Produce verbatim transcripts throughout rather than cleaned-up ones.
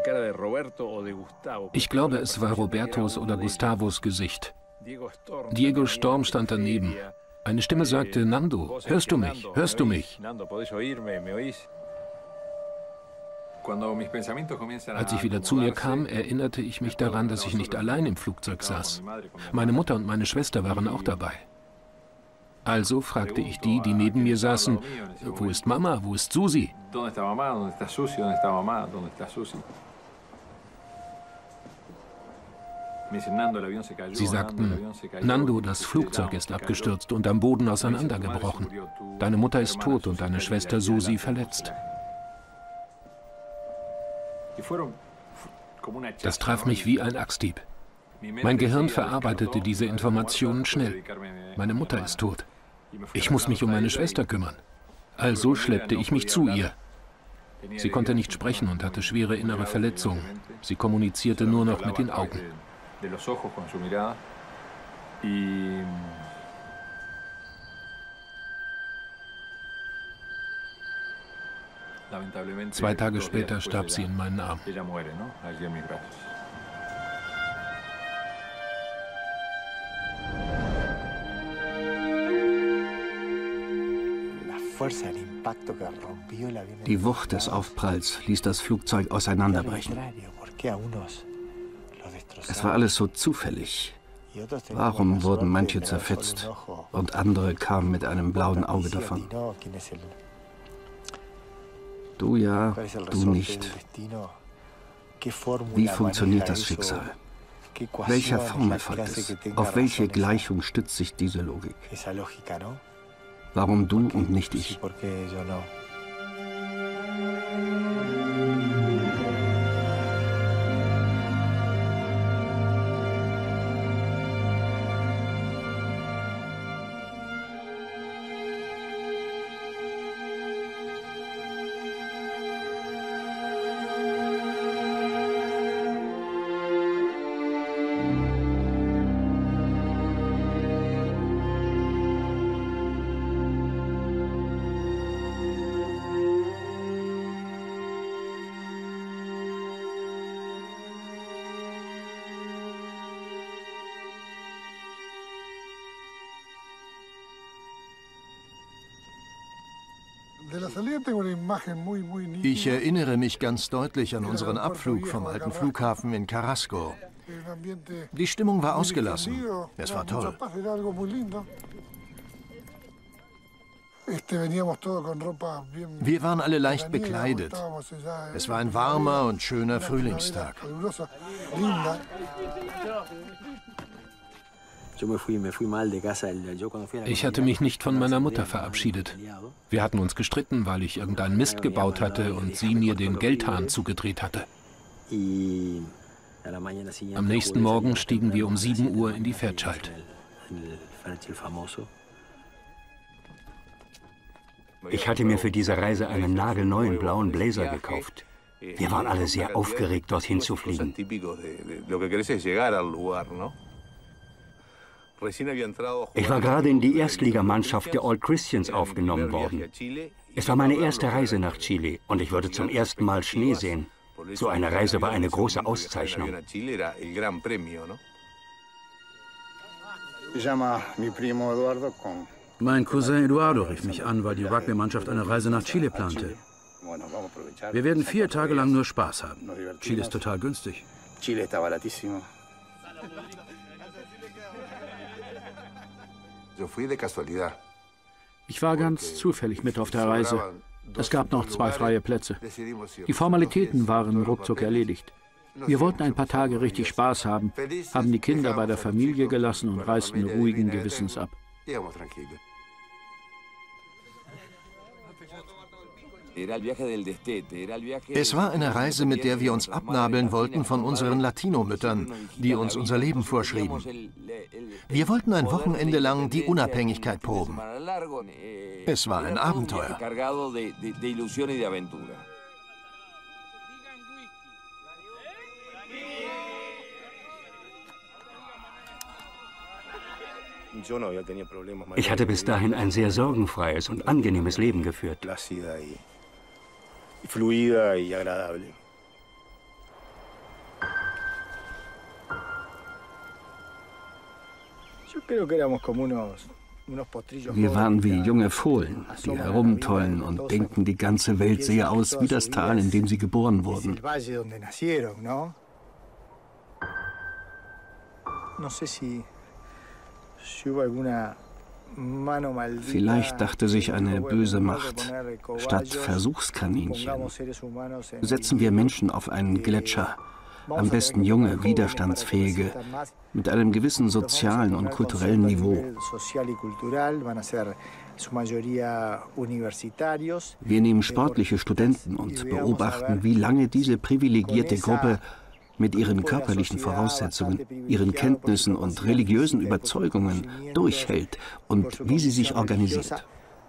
Ich glaube, es war Robertos oder Gustavos Gesicht. Diego Storm stand daneben. Eine Stimme sagte, Nando, hörst du mich? Hörst du mich? Als ich wieder zu mir kam, erinnerte ich mich daran, dass ich nicht allein im Flugzeug saß. Meine Mutter und meine Schwester waren auch dabei. Also fragte ich die, die neben mir saßen, wo ist Mama, wo ist Susi? Sie sagten, Nando, das Flugzeug ist abgestürzt und am Boden auseinandergebrochen. Deine Mutter ist tot und deine Schwester Susi verletzt. Das traf mich wie ein Axthieb. Mein Gehirn verarbeitete diese Informationen schnell. Meine Mutter ist tot. Ich muss mich um meine Schwester kümmern. Also schleppte ich mich zu ihr. Sie konnte nicht sprechen und hatte schwere innere Verletzungen. Sie kommunizierte nur noch mit den Augen. Zwei Tage später starb sie in meinen Armen. Die Wucht des Aufpralls ließ das Flugzeug auseinanderbrechen. Es war alles so zufällig. Warum wurden manche zerfetzt und andere kamen mit einem blauen Auge davon? Du ja, du nicht. Wie funktioniert das Schicksal? Welcher Formel folgt es? Auf welche Gleichung stützt sich diese Logik? Warum du und nicht ich? Ich erinnere mich ganz deutlich an unseren Abflug vom alten Flughafen in Carrasco. Die Stimmung war ausgelassen. Es war toll. Wir waren alle leicht bekleidet. Es war ein warmer und schöner Frühlingstag. Ich hatte mich nicht von meiner Mutter verabschiedet. Wir hatten uns gestritten, weil ich irgendeinen Mist gebaut hatte und sie mir den Geldhahn zugedreht hatte. Am nächsten Morgen stiegen wir um sieben Uhr in die Fairchild. Ich hatte mir für diese Reise einen nagelneuen blauen Blazer gekauft. Wir waren alle sehr aufgeregt, dorthin zu fliegen. Ich war gerade in die Erstligamannschaft der Old Christians aufgenommen worden. Es war meine erste Reise nach Chile und ich würde zum ersten Mal Schnee sehen. So eine Reise war eine große Auszeichnung. Mein Cousin Eduardo rief mich an, weil die Rugby-Mannschaft eine Reise nach Chile plante. Wir werden vier Tage lang nur Spaß haben. Chile ist total günstig. Ich war ganz zufällig mit auf der Reise. Es gab noch zwei freie Plätze. Die Formalitäten waren ruckzuck erledigt. Wir wollten ein paar Tage richtig Spaß haben, haben die Kinder bei der Familie gelassen und reisten ruhigen Gewissens ab. Es war eine Reise, mit der wir uns abnabeln wollten von unseren Latino-Müttern, die uns unser Leben vorschrieben. Wir wollten ein Wochenende lang die Unabhängigkeit proben. Es war ein Abenteuer. Ich hatte bis dahin ein sehr sorgenfreies und angenehmes Leben geführt. Wir waren wie junge Fohlen, die herumtollen und denken, die ganze Welt sehe aus wie das Tal, in dem sie geboren wurden. Vielleicht dachte sich eine böse Macht, statt Versuchskaninchen setzen wir Menschen auf einen Gletscher, am besten junge, widerstandsfähige, mit einem gewissen sozialen und kulturellen Niveau. Wir nehmen sportliche Studenten und beobachten, wie lange diese privilegierte Gruppe mit ihren körperlichen Voraussetzungen, ihren Kenntnissen und religiösen Überzeugungen durchhält und wie sie sich organisiert.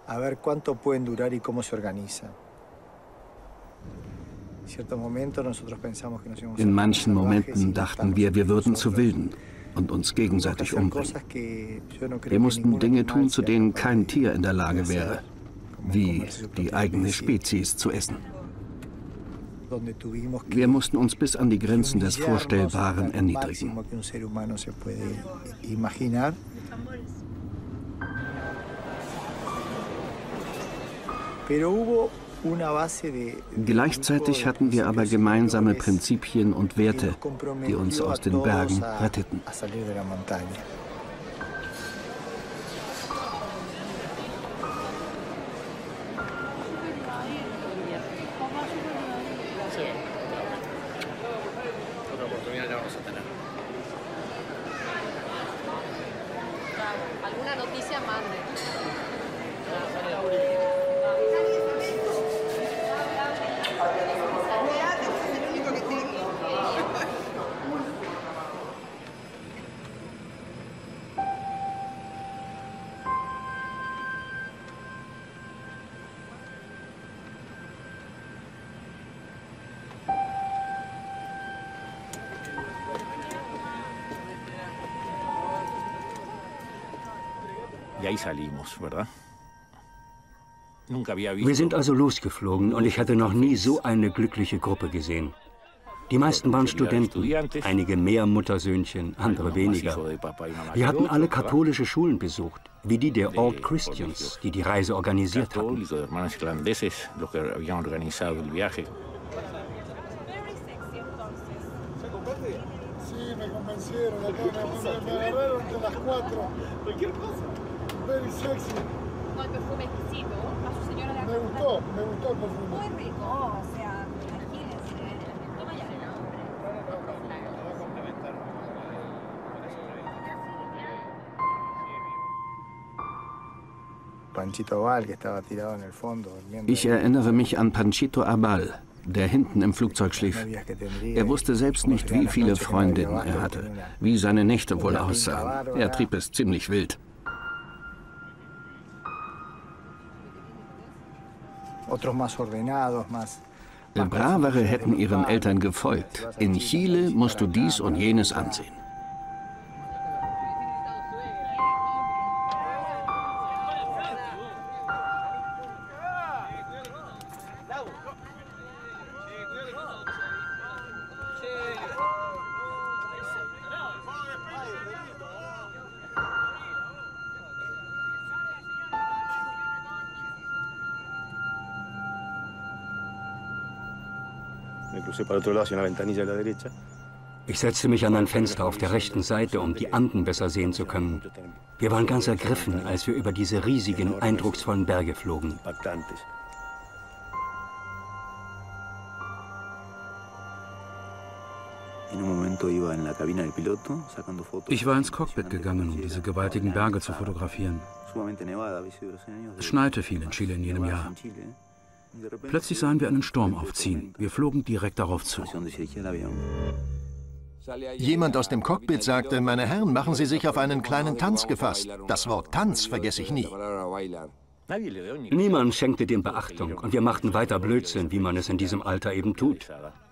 In manchen Momenten dachten wir, wir würden zu Wilden und uns gegenseitig umbringen. Wir mussten Dinge tun, zu denen kein Tier in der Lage wäre, wie die eigene Spezies zu essen. Wir mussten uns bis an die Grenzen des Vorstellbaren erniedrigen. Gleichzeitig hatten wir aber gemeinsame Prinzipien und Werte, die uns aus den Bergen retteten. Wir sind also losgeflogen und ich hatte noch nie so eine glückliche Gruppe gesehen. Die meisten waren Studenten, einige mehr Muttersöhnchen, andere weniger. Wir hatten alle katholische Schulen besucht, wie die der Old Christians, die die Reise organisiert hatten. Very sexy. Un perfume exquisito. A su señora le me gustó, me gustó el perfume. Muy rico, o sea, imagínense. Toma ya. Panchito Abal, que estaba tirado en el fondo. Ich erinnere mich an Panchito Abal, der hinten im Flugzeug schlief. Er wusste selbst nicht, wie viele Freundinnen er hatte, wie seine Nächte wohl aussahen. Er trieb es ziemlich wild. Bravere hätten ihren Eltern gefolgt. In Chile musst du dies und jenes ansehen. Ich setzte mich an ein Fenster auf der rechten Seite, um die Anden besser sehen zu können. Wir waren ganz ergriffen, als wir über diese riesigen, eindrucksvollen Berge flogen. Ich war ins Cockpit gegangen, um diese gewaltigen Berge zu fotografieren. Es schneite viel in Chile in jenem Jahr. Plötzlich sahen wir einen Sturm aufziehen. Wir flogen direkt darauf zu. Jemand aus dem Cockpit sagte, meine Herren, machen Sie sich auf einen kleinen Tanz gefasst. Das Wort Tanz vergesse ich nie. Niemand schenkte dem Beachtung und wir machten weiter Blödsinn, wie man es in diesem Alter eben tut.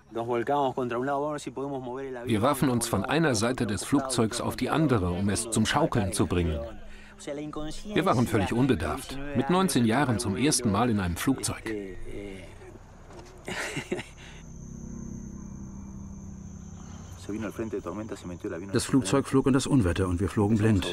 Wir warfen uns von einer Seite des Flugzeugs auf die andere, um es zum Schaukeln zu bringen. Wir waren völlig unbedarft. Mit neunzehn Jahren zum ersten Mal in einem Das Flugzeug flog in das Unwetter und wir flogen blind.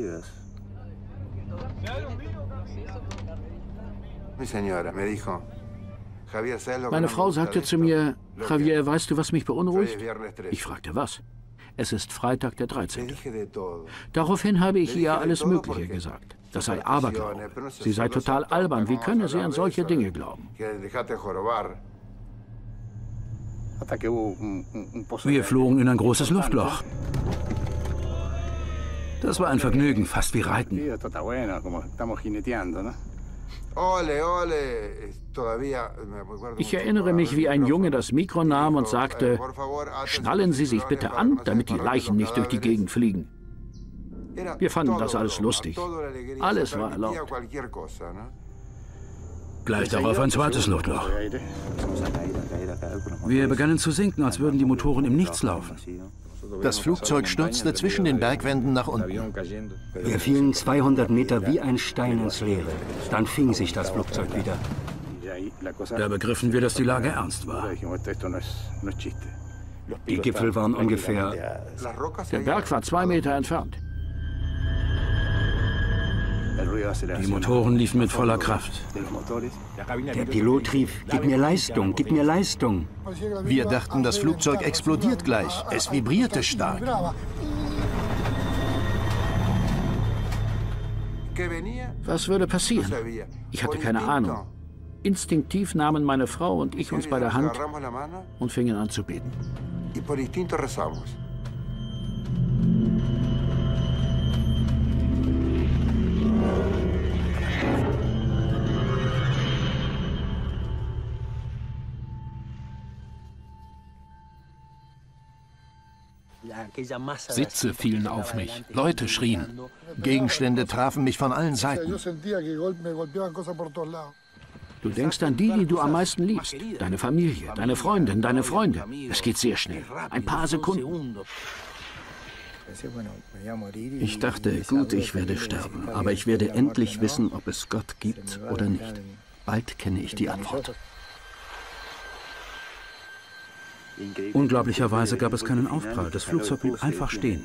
Meine Frau sagte zu mir, Javier, weißt du, was mich beunruhigt? Ich fragte, was? Es ist Freitag der dreizehnte Daraufhin habe ich ihr alles Mögliche gesagt. Das sei Aberglaube. Sie sei total albern. Wie könne sie an solche Dinge glauben? Wir flogen in ein großes Luftloch. Das war ein Vergnügen, fast wie Reiten. Ich erinnere mich, wie ein Junge das Mikro nahm und sagte, schnallen Sie sich bitte an, damit die Leichen nicht durch die Gegend fliegen. Wir fanden das alles lustig. Alles war erlaubt. Gleich darauf ein zweites Luftloch. Wir begannen zu sinken, als würden die Motoren im Nichts laufen. Das Flugzeug stürzte zwischen den Bergwänden nach unten. Wir fielen zweihundert Meter wie ein Stein ins Leere. Dann fing sich das Flugzeug wieder. Da begriffen wir, dass die Lage ernst war. Die Gipfel waren ungefähr... Der Berg war zwei Meter entfernt. Die Motoren liefen mit voller Kraft. Der Pilot rief, gib mir Leistung, gib mir Leistung. Wir dachten, das Flugzeug explodiert gleich. Es vibrierte stark. Was würde passieren? Ich hatte keine Ahnung. Instinktiv nahmen meine Frau und ich uns bei der Hand und fingen an zu beten. Sitze fielen auf mich, Leute schrien. Gegenstände trafen mich von allen Seiten. Du denkst an die, die du am meisten liebst. Deine Familie, deine Freundin, deine Freunde. Es geht sehr schnell. Ein paar Sekunden. Ich dachte, gut, ich werde sterben, aber ich werde endlich wissen, ob es Gott gibt oder nicht. Bald kenne ich die Antwort. Unglaublicherweise gab es keinen Aufprall. Das Flugzeug blieb einfach stehen.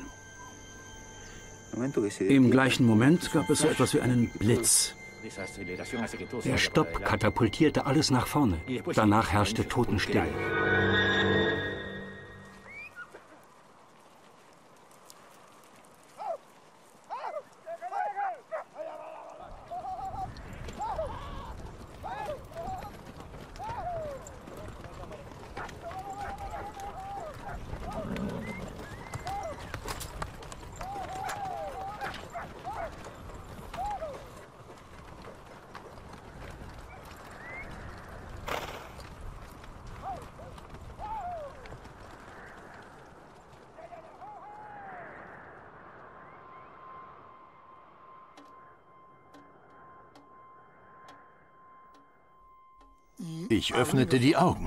Im gleichen Moment gab es so etwas wie einen Blitz. Der Stopp katapultierte alles nach vorne. Danach herrschte Totenstille. Ich öffnete die Augen.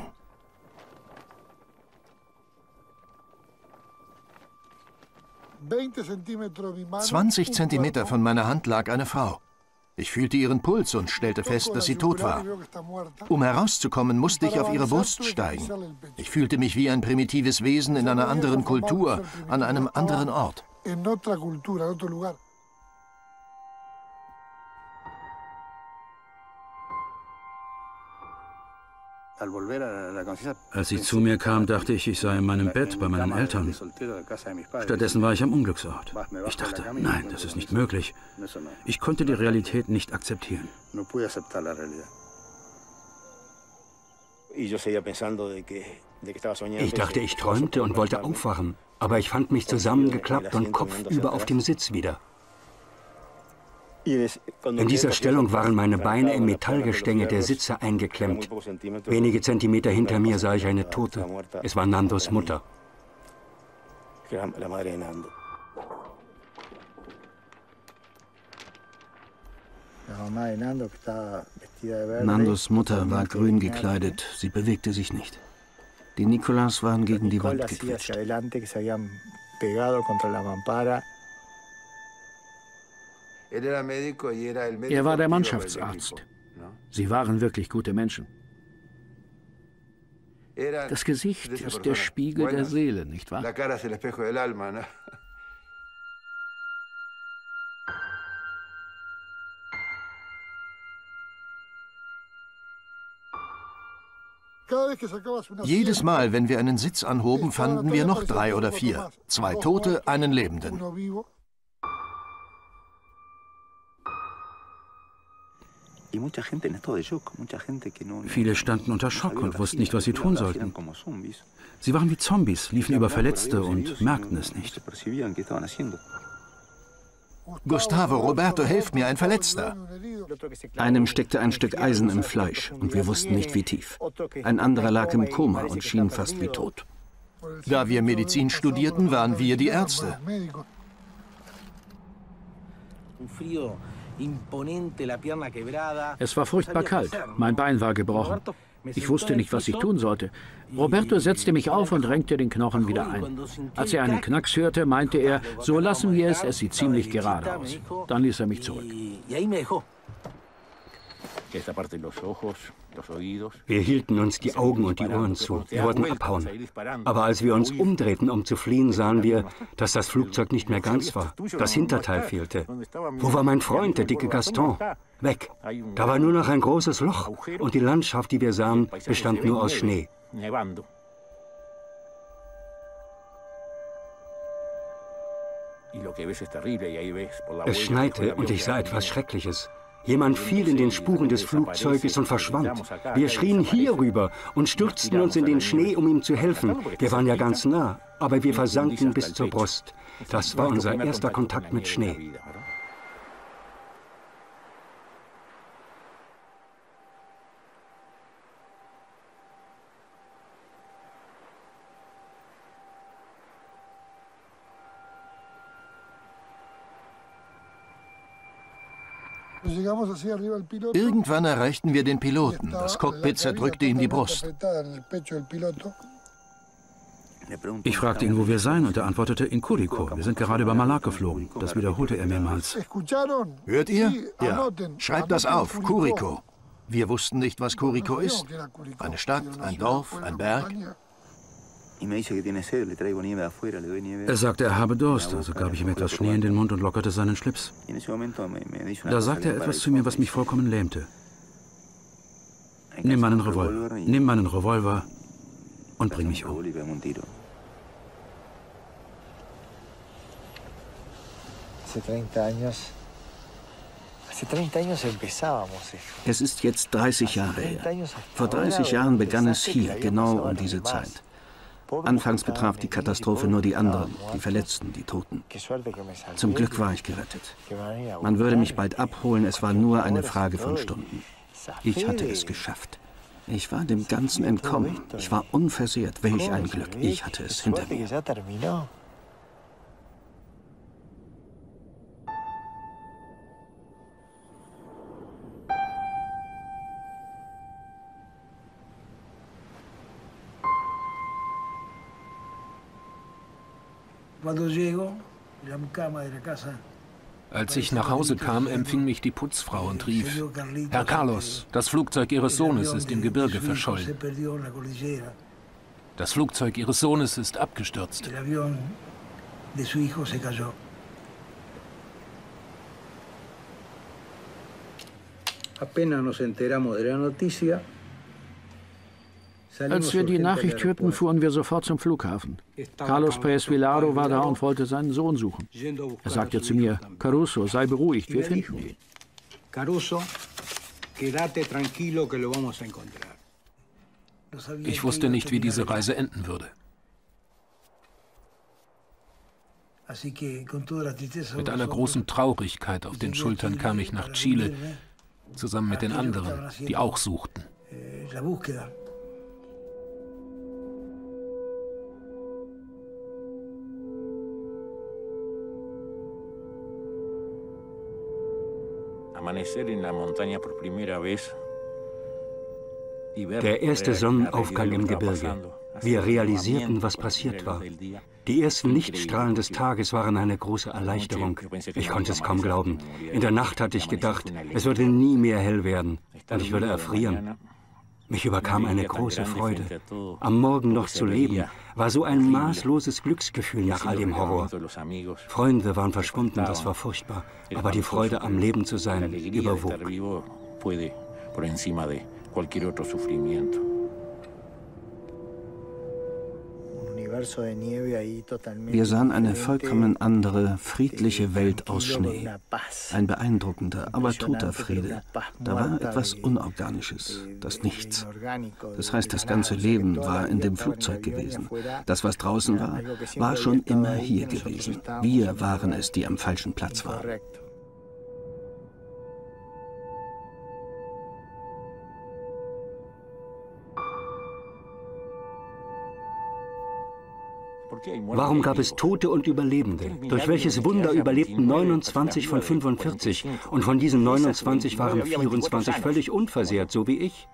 zwanzig Zentimeter von meiner Hand lag eine Frau. Ich fühlte ihren Puls und stellte fest, dass sie tot war. Um herauszukommen, musste ich auf ihre Brust steigen. Ich fühlte mich wie ein primitives Wesen in einer anderen Kultur, an einem anderen Ort. Als ich zu mir kam, dachte ich, ich sei in meinem Bett bei meinen Eltern. Stattdessen war ich am Unglücksort. Ich dachte, nein, das ist nicht möglich. Ich konnte die Realität nicht akzeptieren. Ich dachte, ich träumte und wollte aufwachen, aber ich fand mich zusammengeklappt und kopfüber auf dem Sitz wieder. In dieser Stellung waren meine Beine im Metallgestänge der Sitze eingeklemmt. Wenige Zentimeter hinter mir sah ich eine Tote. Es war Nandos Mutter. Nandos Mutter war grün gekleidet. Sie bewegte sich nicht. Die Nicolas waren gegen die Wand gequetscht. Er war der Mannschaftsarzt. Sie waren wirklich gute Menschen. Das Gesicht ist der Spiegel der Seele, nicht wahr? Jedes Mal, wenn wir einen Sitz anhoben, fanden wir noch drei oder vier. Zwei Tote, einen Lebenden. Viele standen unter Schock und wussten nicht, was sie tun sollten. Sie waren wie Zombies, liefen über Verletzte und merkten es nicht. Gustavo, Roberto, helft mir, ein Verletzter. Einem steckte ein Stück Eisen im Fleisch und wir wussten nicht, wie tief. Ein anderer lag im Koma und schien fast wie tot. Da wir Medizin studierten, waren wir die Ärzte. Es war furchtbar kalt. Mein Bein war gebrochen. Ich wusste nicht, was ich tun sollte. Roberto setzte mich auf und renkte den Knochen wieder ein. Als er einen Knacks hörte, meinte er, so lassen wir es, es sieht ziemlich gerade aus. Dann ließ er mich zurück. Wir hielten uns die Augen und die Ohren zu. Wir wollten abhauen. Aber als wir uns umdrehten, um zu fliehen, sahen wir, dass das Flugzeug nicht mehr ganz war. Das Hinterteil fehlte. Wo war mein Freund, der dicke Gaston? Weg. Da war nur noch ein großes Loch. Und die Landschaft, die wir sahen, bestand nur aus Schnee. Es schneite und ich sah etwas Schreckliches. Jemand fiel in den Spuren des Flugzeuges und verschwand. Wir schrien hierüber und stürzten uns in den Schnee, um ihm zu helfen. Wir waren ja ganz nah, aber wir versanken bis zur Brust. Das war unser erster Kontakt mit Schnee. Irgendwann erreichten wir den Piloten. Das Cockpit zerdrückte ihm die Brust. Ich fragte ihn, wo wir seien, und er antwortete, in Curicó. Wir sind gerade über Malac geflogen. Das wiederholte er mehrmals. Hört ihr? Ja. Schreibt das auf, Curicó. Wir wussten nicht, was Curicó ist. Eine Stadt, ein Dorf, ein Berg. Er sagte, er habe Durst, also gab ich ihm etwas Schnee in den Mund und lockerte seinen Schlips. Da sagte er etwas zu mir, was mich vollkommen lähmte. Nimm meinen Revolver, nimm meinen Revolver und bring mich um. Es ist jetzt dreißig Jahre her. Vor dreißig Jahren begann es hier, genau um diese Zeit. Anfangs betraf die Katastrophe nur die anderen, die Verletzten, die Toten. Zum Glück war ich gerettet. Man würde mich bald abholen, es war nur eine Frage von Stunden. Ich hatte es geschafft. Ich war dem Ganzen entkommen. Ich war unversehrt. Welch ein Glück. Ich hatte es hinter mir. Als ich nach Hause kam, empfing mich die Putzfrau und rief, Herr Carlos, das Flugzeug Ihres Sohnes ist im Gebirge verschollen. Das Flugzeug Ihres Sohnes ist abgestürzt. Als wir die Nachricht hörten, fuhren wir sofort zum Flughafen. Carlos Paez Vilaro war da und wollte seinen Sohn suchen. Er sagte zu mir, Caruso, sei beruhigt, wir finden ihn. Ich wusste nicht, wie diese Reise enden würde. Mit einer großen Traurigkeit auf den Schultern kam ich nach Chile, zusammen mit den anderen, die auch suchten. Der erste Sonnenaufgang im Gebirge. Wir realisierten, was passiert war. Die ersten Lichtstrahlen des Tages waren eine große Erleichterung. Ich konnte es kaum glauben. In der Nacht hatte ich gedacht, es würde nie mehr hell werden und ich würde erfrieren. Mich überkam eine große Freude. Am Morgen noch zu leben, war so ein maßloses Glücksgefühl nach all dem Horror. Freunde waren verschwunden, das war furchtbar. Aber die Freude, am Leben zu sein, überwog. Wir sahen eine vollkommen andere, friedliche Welt aus Schnee. Ein beeindruckender, aber toter Friede. Da war etwas Unorganisches, das Nichts. Das heißt, das ganze Leben war in dem Flugzeug gewesen. Das, was draußen war, war schon immer hier gewesen. Wir waren es, die am falschen Platz waren. Warum gab es Tote und Überlebende? Durch welches Wunder überlebten neunundzwanzig von fünfundvierzig und von diesen neunundzwanzig waren vierundzwanzig völlig unversehrt, so wie ich?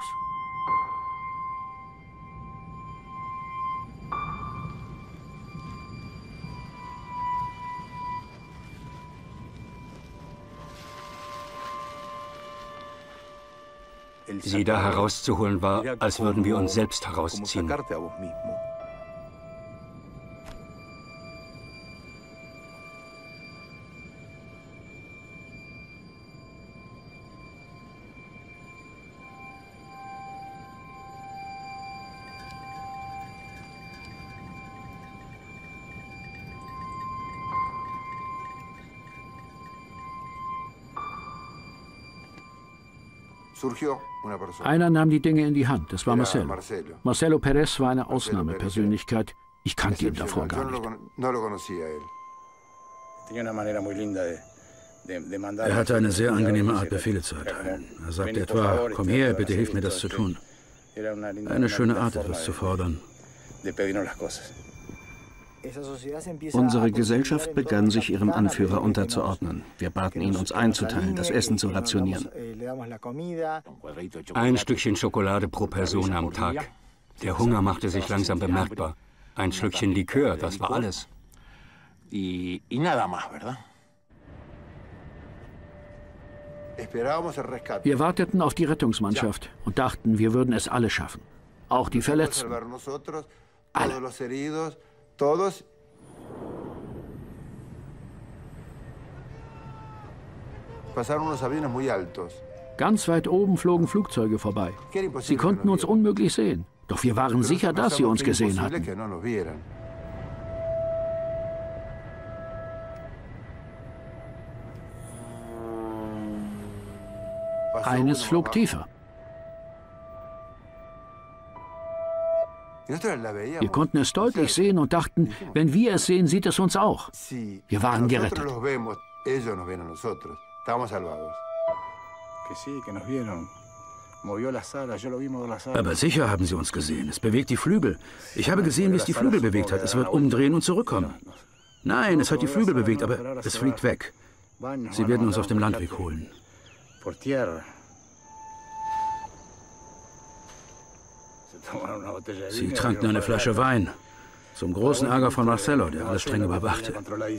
Sie da herauszuholen war, als würden wir uns selbst herausziehen. Einer nahm die Dinge in die Hand, das war Marcelo. Marcelo Pérez war eine Ausnahmepersönlichkeit. Ich kannte ihn davor gar nicht. Er hatte eine sehr angenehme Art, Befehle zu erteilen. Er sagte etwa, komm her, bitte hilf mir, das zu tun. Eine schöne Art, etwas zu fordern. Unsere Gesellschaft begann, sich ihrem Anführer unterzuordnen. Wir baten ihn, uns einzuteilen, das Essen zu rationieren. Ein Stückchen Schokolade pro Person am Tag. Der Hunger machte sich langsam bemerkbar. Ein Schlückchen Likör, das war alles. Wir warteten auf die Rettungsmannschaft und dachten, wir würden es alle schaffen. Auch die Verletzten. Alle. Todos. Pasaron unos aviones muy altos. Ganz weit oben flogen Flugzeuge vorbei. Sie konnten uns unmöglich sehen. Doch wir waren sicher, dass sie uns gesehen hatten. Eines flog tiefer. Wir konnten es deutlich sehen und dachten, wenn wir es sehen, sieht es uns auch. Wir waren gerettet. Aber sicher haben sie uns gesehen. Es bewegt die Flügel. Ich habe gesehen, wie es die Flügel bewegt hat. Es wird umdrehen und zurückkommen. Nein, es hat die Flügel bewegt, aber es fliegt weg. Sie werden uns auf dem Landweg holen. Sie tranken eine Flasche Wein. Zum großen Ärger von Marcelo, der alles streng überwachte.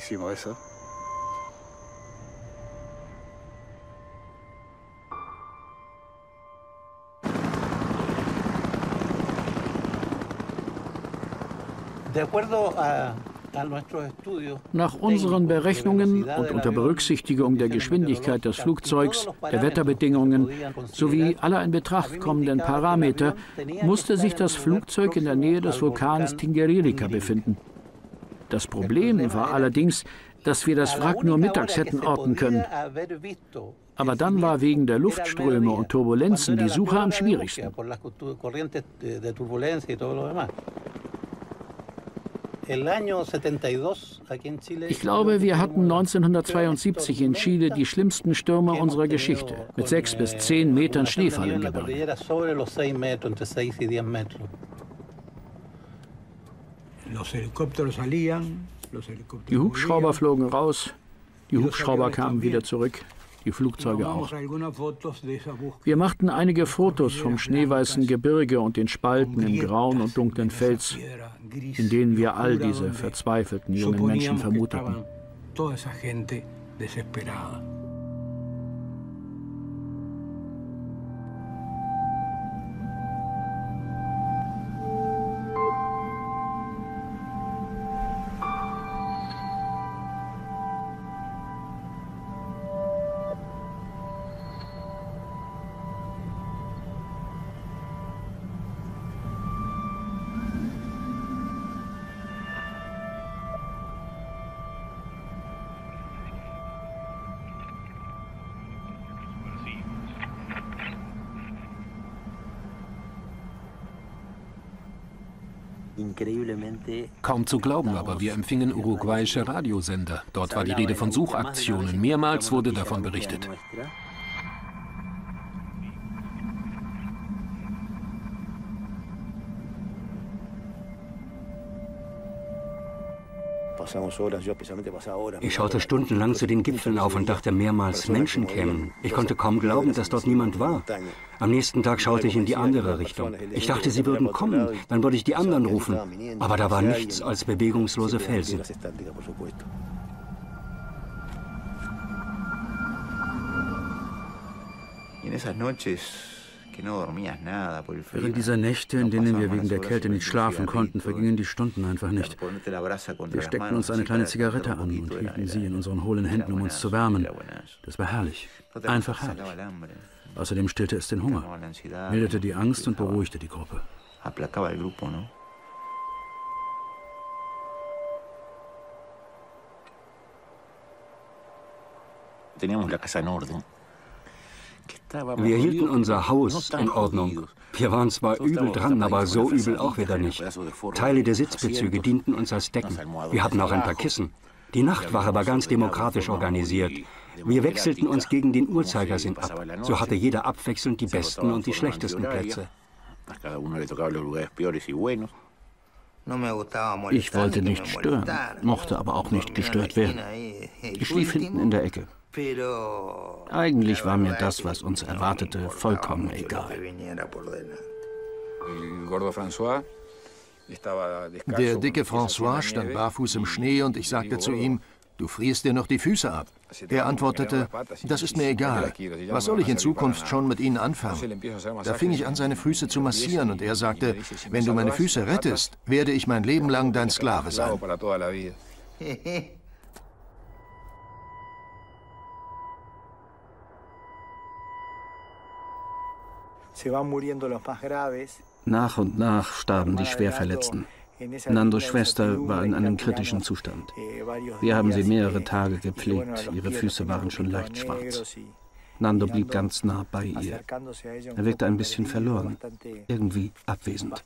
Nach unseren Berechnungen und unter Berücksichtigung der Geschwindigkeit des Flugzeugs, der Wetterbedingungen sowie aller in Betracht kommenden Parameter musste sich das Flugzeug in der Nähe des Vulkans Tinguiririca befinden. Das Problem war allerdings, dass wir das Wrack nur mittags hätten orten können. Aber dann war wegen der Luftströme und Turbulenzen die Suche am schwierigsten. Ich glaube, wir hatten neunzehnhundertzweiundsiebzig in Chile die schlimmsten Stürme unserer Geschichte, mit sechs bis zehn Metern Schneefall im Gebirge. Die Hubschrauber flogen raus, die Hubschrauber kamen wieder zurück, die Flugzeuge auch. Wir machten einige Fotos vom schneeweißen Gebirge und den Spalten im grauen und dunklen Fels, in denen wir all diese verzweifelten jungen Menschen vermuteten. Kaum zu glauben, aber wir empfingen uruguayische Radiosender. Dort war die Rede von Suchaktionen. Mehrmals wurde davon berichtet. Ich schaute stundenlang zu den Gipfeln auf und dachte mehrmals, Menschen kämen. Ich konnte kaum glauben, dass dort niemand war. Am nächsten Tag schaute ich in die andere Richtung. Ich dachte, sie würden kommen, dann würde ich die anderen rufen. Aber da war nichts als bewegungslose Felsen. Während dieser Nächte, in denen wir wegen der Kälte nicht schlafen konnten, vergingen die Stunden einfach nicht. Wir steckten uns eine kleine Zigarette an und hielten sie in unseren hohlen Händen, um uns zu wärmen. Das war herrlich, einfach herrlich. Außerdem stillte es den Hunger, milderte die Angst und beruhigte die Gruppe. Wir hielten unser Haus in Ordnung. Wir waren zwar übel dran, aber so übel auch wieder nicht. Teile der Sitzbezüge dienten uns als Decken. Wir hatten auch ein paar Kissen. Die Nachtwache war ganz demokratisch organisiert. Wir wechselten uns gegen den Uhrzeigersinn ab. So hatte jeder abwechselnd die besten und die schlechtesten Plätze. Ich wollte nicht stören, mochte aber auch nicht gestört werden. Ich schlief hinten in der Ecke. Eigentlich war mir das, was uns erwartete, vollkommen egal. Der dicke François stand barfuß im Schnee und ich sagte zu ihm, du frierst dir noch die Füße ab. Er antwortete, das ist mir egal. Was soll ich in Zukunft schon mit ihnen anfangen? Da fing ich an, seine Füße zu massieren und er sagte, wenn du meine Füße rettest, werde ich mein Leben lang dein Sklave sein. Nach und nach starben die Schwerverletzten. Nandos Schwester war in einem kritischen Zustand. Wir haben sie mehrere Tage gepflegt, ihre Füße waren schon leicht schwarz. Nando blieb ganz nah bei ihr. Er wirkte ein bisschen verloren, irgendwie abwesend.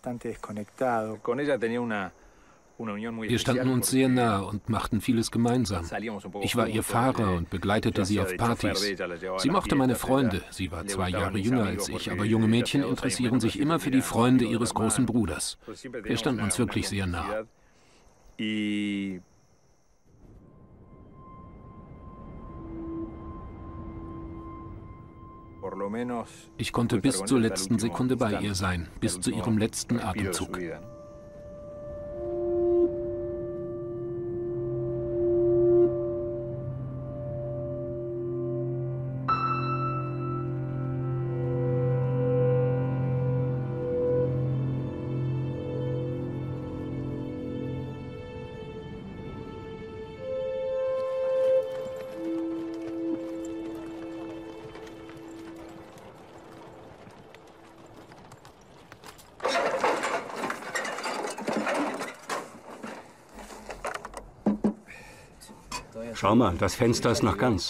Wir standen uns sehr nah und machten vieles gemeinsam. Ich war ihr Fahrer und begleitete sie auf Partys. Sie mochte meine Freunde. Sie war zwei Jahre jünger als ich, aber junge Mädchen interessieren sich immer für die Freunde ihres großen Bruders. Wir standen uns wirklich sehr nah. Ich konnte bis zur letzten Sekunde bei ihr sein, bis zu ihrem letzten Atemzug. Schau mal, das Fenster ist noch ganz.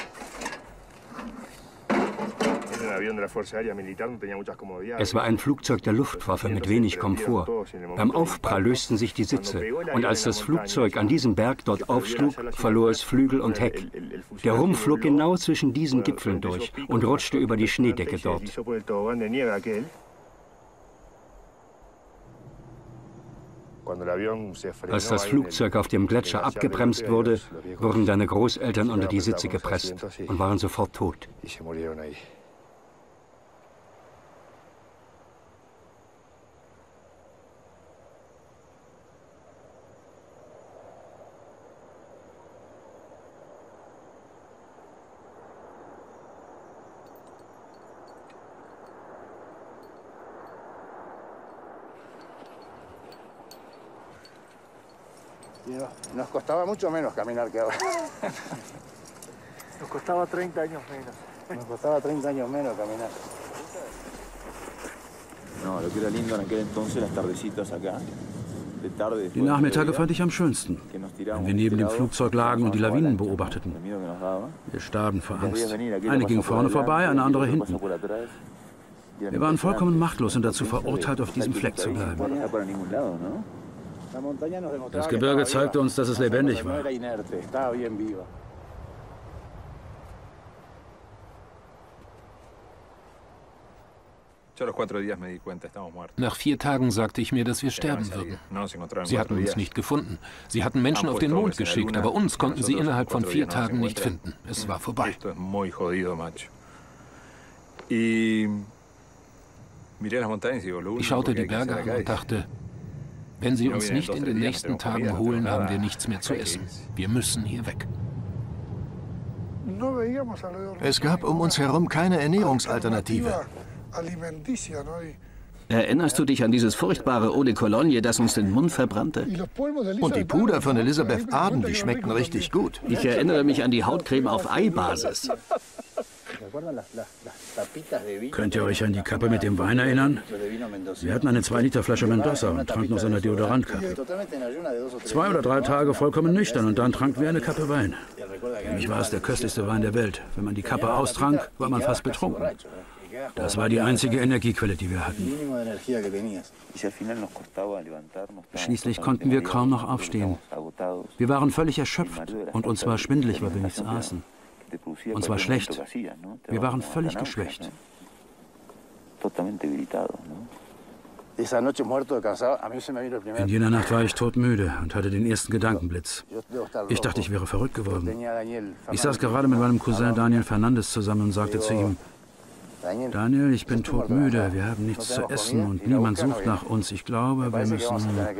Es war ein Flugzeug der Luftwaffe mit wenig Komfort. Beim Aufprall lösten sich die Sitze und als das Flugzeug an diesem Berg dort aufschlug, verlor es Flügel und Heck. Der Rumpf flog genau zwischen diesen Gipfeln durch und rutschte über die Schneedecke dort. Als das Flugzeug auf dem Gletscher abgebremst wurde, wurden deine Großeltern unter die Sitze gepresst und waren sofort tot. Nos costaba mucho menos caminar que ahora. Nos costaba treinta años menos. Nos costaba treinta años menos caminar. No, lo que era lindo en aquel entonces, las tardecitas acá. Die Nachmittage fand ich am schönsten, wenn wir neben dem Flugzeug lagen und die Lawinen beobachteten. Wir starben vor Angst. Eine ging vorne vorbei, eine andere hinten. Wir waren vollkommen machtlos und dazu verurteilt, auf diesem Fleck zu bleiben. Das Gebirge zeigte uns, dass es lebendig war. Nach vier Tagen sagte ich mir, dass wir sterben würden. Sie hatten uns nicht gefunden. Sie hatten Menschen auf den Mond geschickt, aber uns konnten sie innerhalb von vier Tagen nicht finden. Es war vorbei. Ich schaute die Berge an und dachte, wenn sie uns nicht in den nächsten Tagen holen, haben wir nichts mehr zu essen. Wir müssen hier weg. Es gab um uns herum keine Ernährungsalternative. Erinnerst du dich an dieses furchtbare Eau de Cologne, das uns den Mund verbrannte? Und die Puder von Elizabeth Arden, die schmeckten richtig gut. Ich erinnere mich an die Hautcreme auf Eibasis. Könnt ihr euch an die Kappe mit dem Wein erinnern? Wir hatten eine zwei Liter Flasche Mendoza und tranken aus einer Deodorantkappe. Zwei oder drei Tage vollkommen nüchtern und dann tranken wir eine Kappe Wein. Für mich war es der köstlichste Wein der Welt. Wenn man die Kappe austrank, war man fast betrunken. Das war die einzige Energiequelle, die wir hatten. Schließlich konnten wir kaum noch aufstehen. Wir waren völlig erschöpft und uns war schwindelig, weil wir nichts aßen. Uns war schlecht. Wir waren völlig geschwächt. In jener Nacht war ich todmüde und hatte den ersten Gedankenblitz. Ich dachte, ich wäre verrückt geworden. Ich saß gerade mit meinem Cousin Daniel Fernandes zusammen und sagte zu ihm, Daniel, ich bin todmüde, wir haben nichts zu essen und niemand sucht nach uns. Ich glaube, wir müssen...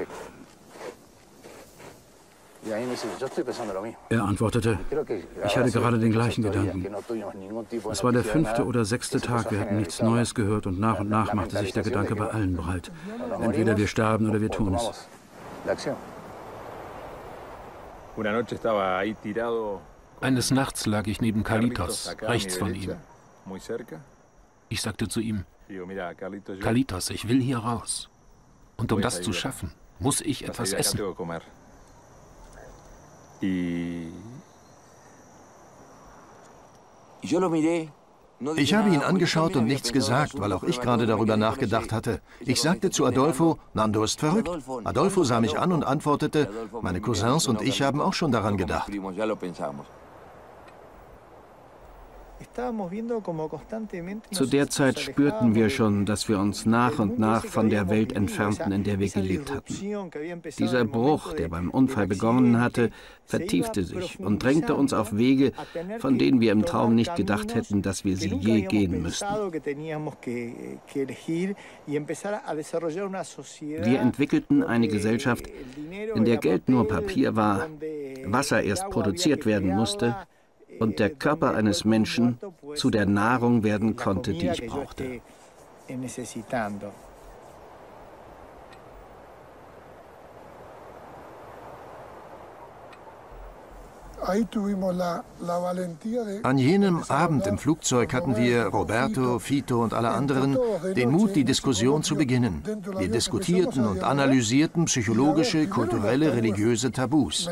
Er antwortete, ich hatte gerade den gleichen Gedanken. Es war der fünfte oder sechste Tag, wir hatten nichts Neues gehört und nach und nach machte sich der Gedanke bei allen breit. Entweder wir sterben oder wir tun es. Eines Nachts lag ich neben Carlitos, rechts von ihm. Ich sagte zu ihm, Carlitos, ich will hier raus. Und um das zu schaffen, muss ich etwas essen. Ich habe ihn angeschaut und nichts gesagt, weil auch ich gerade darüber nachgedacht hatte. Ich sagte zu Adolfo, Nando ist verrückt. Adolfo sah mich an und antwortete, meine Cousins und ich haben auch schon daran gedacht. Zu der Zeit spürten wir schon, dass wir uns nach und nach von der Welt entfernten, in der wir gelebt hatten. Dieser Bruch, der beim Unfall begonnen hatte, vertiefte sich und drängte uns auf Wege, von denen wir im Traum nicht gedacht hätten, dass wir sie je gehen müssten. Wir entwickelten eine Gesellschaft, in der Geld nur Papier war, Wasser erst produziert werden musste, und der Körper eines Menschen zu der Nahrung werden konnte, die ich brauchte. An jenem Abend im Flugzeug hatten wir, Roberto, Fito und alle anderen, den Mut, die Diskussion zu beginnen. Wir diskutierten und analysierten psychologische, kulturelle, religiöse Tabus.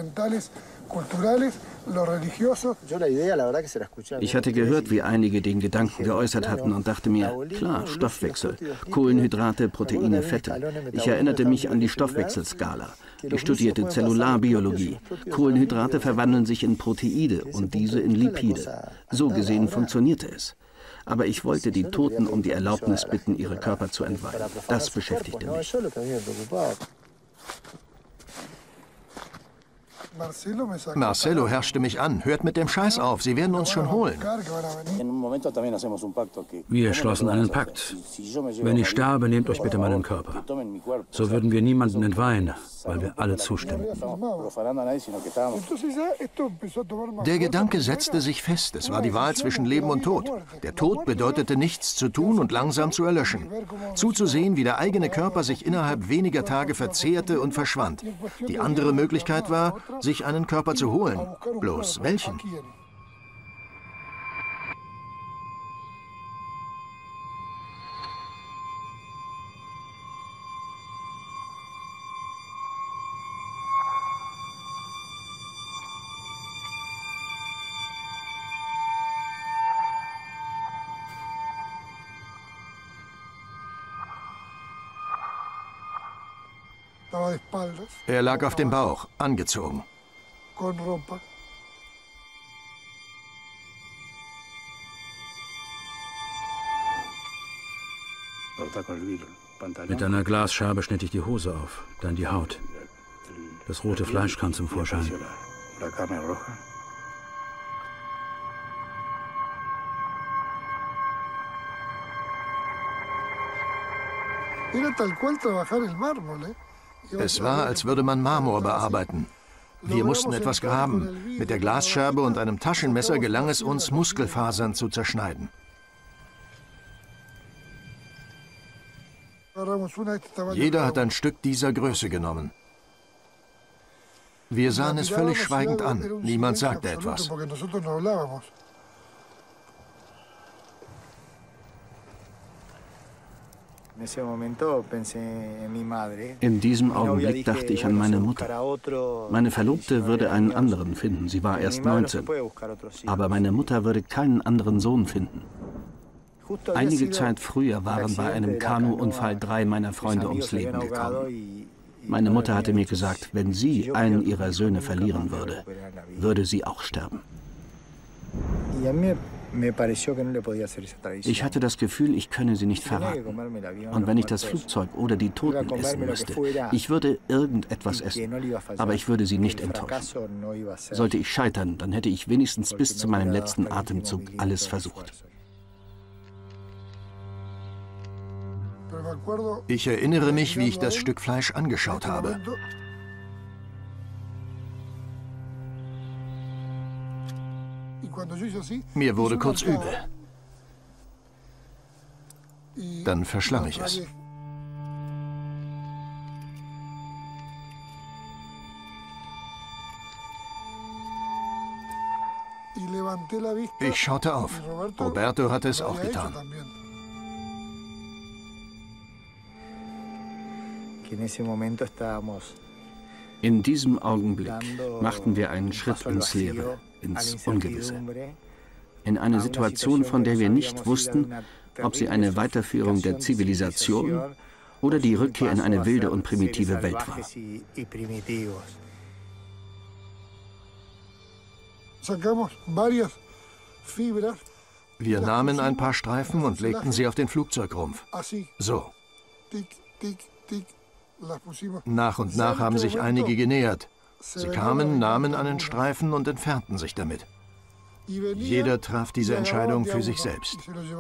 Ich hatte gehört, wie einige den Gedanken geäußert hatten und dachte mir, klar, Stoffwechsel, Kohlenhydrate, Proteine, Fette. Ich erinnerte mich an die Stoffwechselskala. Ich studierte Zellularbiologie. Kohlenhydrate verwandeln sich in Proteide und diese in Lipide. So gesehen funktionierte es. Aber ich wollte die Toten um die Erlaubnis bitten, ihre Körper zu entweihen. Das beschäftigte mich. Marcelo herrschte mich an. Hört mit dem Scheiß auf, sie werden uns schon holen. Wir schlossen einen Pakt. Wenn ich sterbe, nehmt euch bitte meinen Körper. So würden wir niemanden entweihen, weil wir alle zustimmen. Der Gedanke setzte sich fest. Es war die Wahl zwischen Leben und Tod. Der Tod bedeutete nichts zu tun und langsam zu erlöschen. Zuzusehen, wie der eigene Körper sich innerhalb weniger Tage verzehrte und verschwand. Die andere Möglichkeit war, sich einen Körper zu holen. Bloß welchen? Er lag auf dem Bauch, angezogen. Mit einer Glasschabe schnitt ich die Hose auf, dann die Haut. Das rote Fleisch kam zum Vorschein. Es war, als würde man Marmor bearbeiten. Wir mussten etwas graben. Mit der Glasscherbe und einem Taschenmesser gelang es uns, Muskelfasern zu zerschneiden. Jeder hat ein Stück dieser Größe genommen. Wir sahen es völlig schweigend an. Niemand sagte etwas. In diesem Augenblick dachte ich an meine Mutter. Meine Verlobte würde einen anderen finden. Sie war erst neunzehn. Aber meine Mutter würde keinen anderen Sohn finden. Einige Zeit früher waren bei einem Kanuunfall drei meiner Freunde ums Leben gekommen. Meine Mutter hatte mir gesagt, wenn sie einen ihrer Söhne verlieren würde, würde sie auch sterben. Ich hatte das Gefühl, ich könne sie nicht verraten. Und wenn ich das Flugzeug oder die Toten essen müsste, ich würde irgendetwas essen, aber ich würde sie nicht enttäuschen. Sollte ich scheitern, dann hätte ich wenigstens bis zu meinem letzten Atemzug alles versucht. Ich erinnere mich, wie ich das Stück Fleisch angeschaut habe. Mir wurde kurz übel. Dann verschlang ich es. Ich schaute auf. Roberto hatte es auch getan. In diesem Augenblick machten wir einen Schritt ins Leere, ins Ungewisse. In eine Situation, von der wir nicht wussten, ob sie eine Weiterführung der Zivilisation oder die Rückkehr in eine wilde und primitive Welt war. Wir nahmen ein paar Streifen und legten sie auf den Flugzeugrumpf. So. Nach und nach haben sich einige genähert. Sie kamen, nahmen einen Streifen und entfernten sich damit. Jeder traf diese Entscheidung für sich selbst.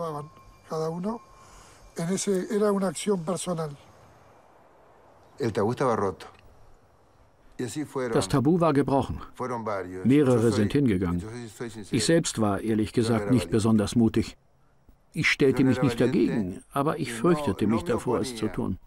Das Tabu war gebrochen. Mehrere sind hingegangen. Ich selbst war, ehrlich gesagt, nicht besonders mutig. Ich stellte mich nicht dagegen, aber ich fürchtete mich davor, es zu tun.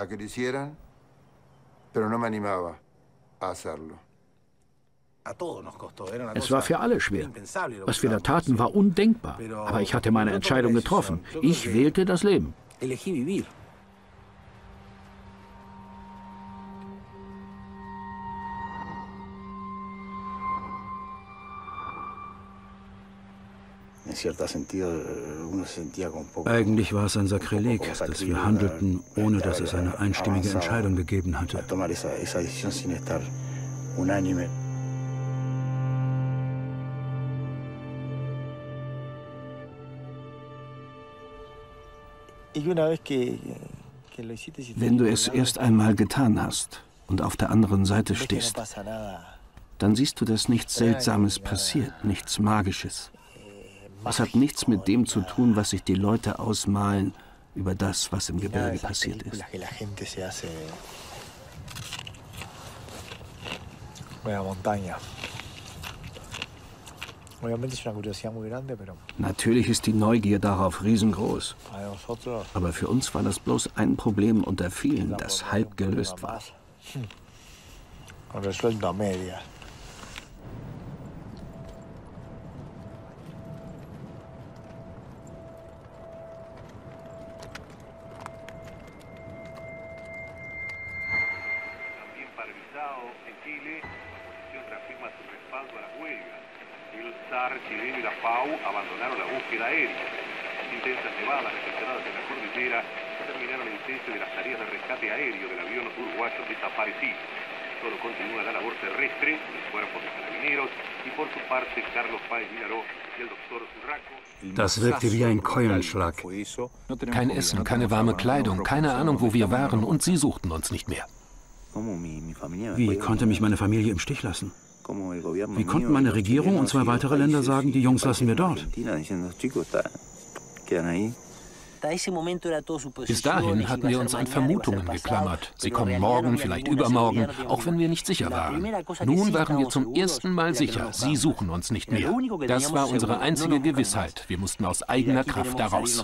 Es war für alle schwer. Was wir da taten, war undenkbar. Aber ich hatte meine Entscheidung getroffen. Ich wählte das Leben. Eigentlich war es ein Sakrileg, dass wir handelten, ohne dass es eine einstimmige Entscheidung gegeben hatte. Wenn du es erst einmal getan hast und auf der anderen Seite stehst, dann siehst du, dass nichts Seltsames passiert, nichts Magisches. Es hat nichts mit dem zu tun, was sich die Leute ausmalen über das, was im Gebirge passiert ist. Natürlich ist die Neugier darauf riesengroß. Aber für uns war das bloß ein Problem unter vielen, das halb gelöst war. Chileno y la FAO abandonaron la búsqueda aérea. Intensas nevadas registradas en la cordillera terminaron en Das wirkte wie ein Keulenschlag. Kein Essen, keine warme Kleidung, keine Ahnung, wo wir waren, und sie suchten uns nicht mehr. Wie konnte mich meine Familie im Stich lassen? Wie konnten meine Regierung und zwei weitere Länder sagen, die Jungs lassen wir dort? Bis dahin hatten wir uns an Vermutungen geklammert. Sie kommen morgen, vielleicht übermorgen, auch wenn wir nicht sicher waren. Nun waren wir zum ersten Mal sicher, sie suchen uns nicht mehr. Das war unsere einzige Gewissheit. Wir mussten aus eigener Kraft daraus.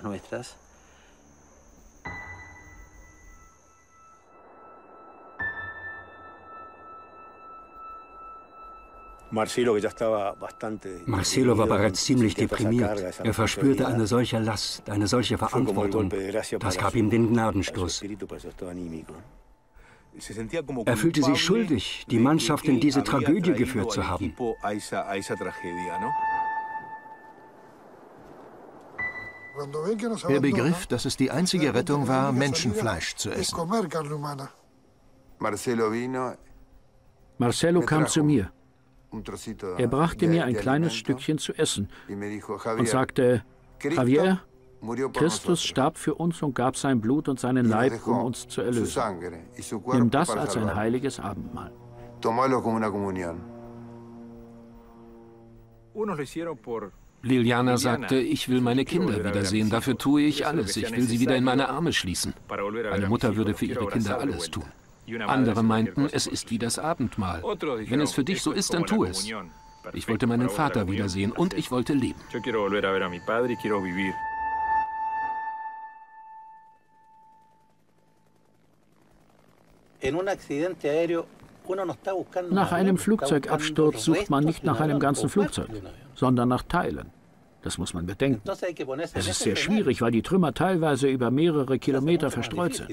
Marcelo war bereits ziemlich deprimiert. Er verspürte eine solche Last, eine solche Verantwortung. Das gab ihm den Gnadenstoß. Er fühlte sich schuldig, die Mannschaft in diese Tragödie geführt zu haben. Er begriff, dass es die einzige Rettung war, Menschenfleisch zu essen. Marcelo kam zu mir. Er brachte mir ein kleines Stückchen zu essen und sagte, Javier, Christus starb für uns und gab sein Blut und seinen Leib, um uns zu erlösen. Nimm das als ein heiliges Abendmahl. Liliana sagte, ich will meine Kinder wiedersehen, dafür tue ich alles. Ich will sie wieder in meine Arme schließen. Eine Mutter würde für ihre Kinder alles tun. Andere meinten, es ist wie das Abendmahl. Wenn es für dich so ist, dann tu es. Ich wollte meinen Vater wiedersehen und ich wollte leben. Nach einem Flugzeugabsturz sucht man nicht nach einem ganzen Flugzeug, sondern nach Teilen. Das muss man bedenken. Es ist sehr schwierig, weil die Trümmer teilweise über mehrere Kilometer verstreut sind.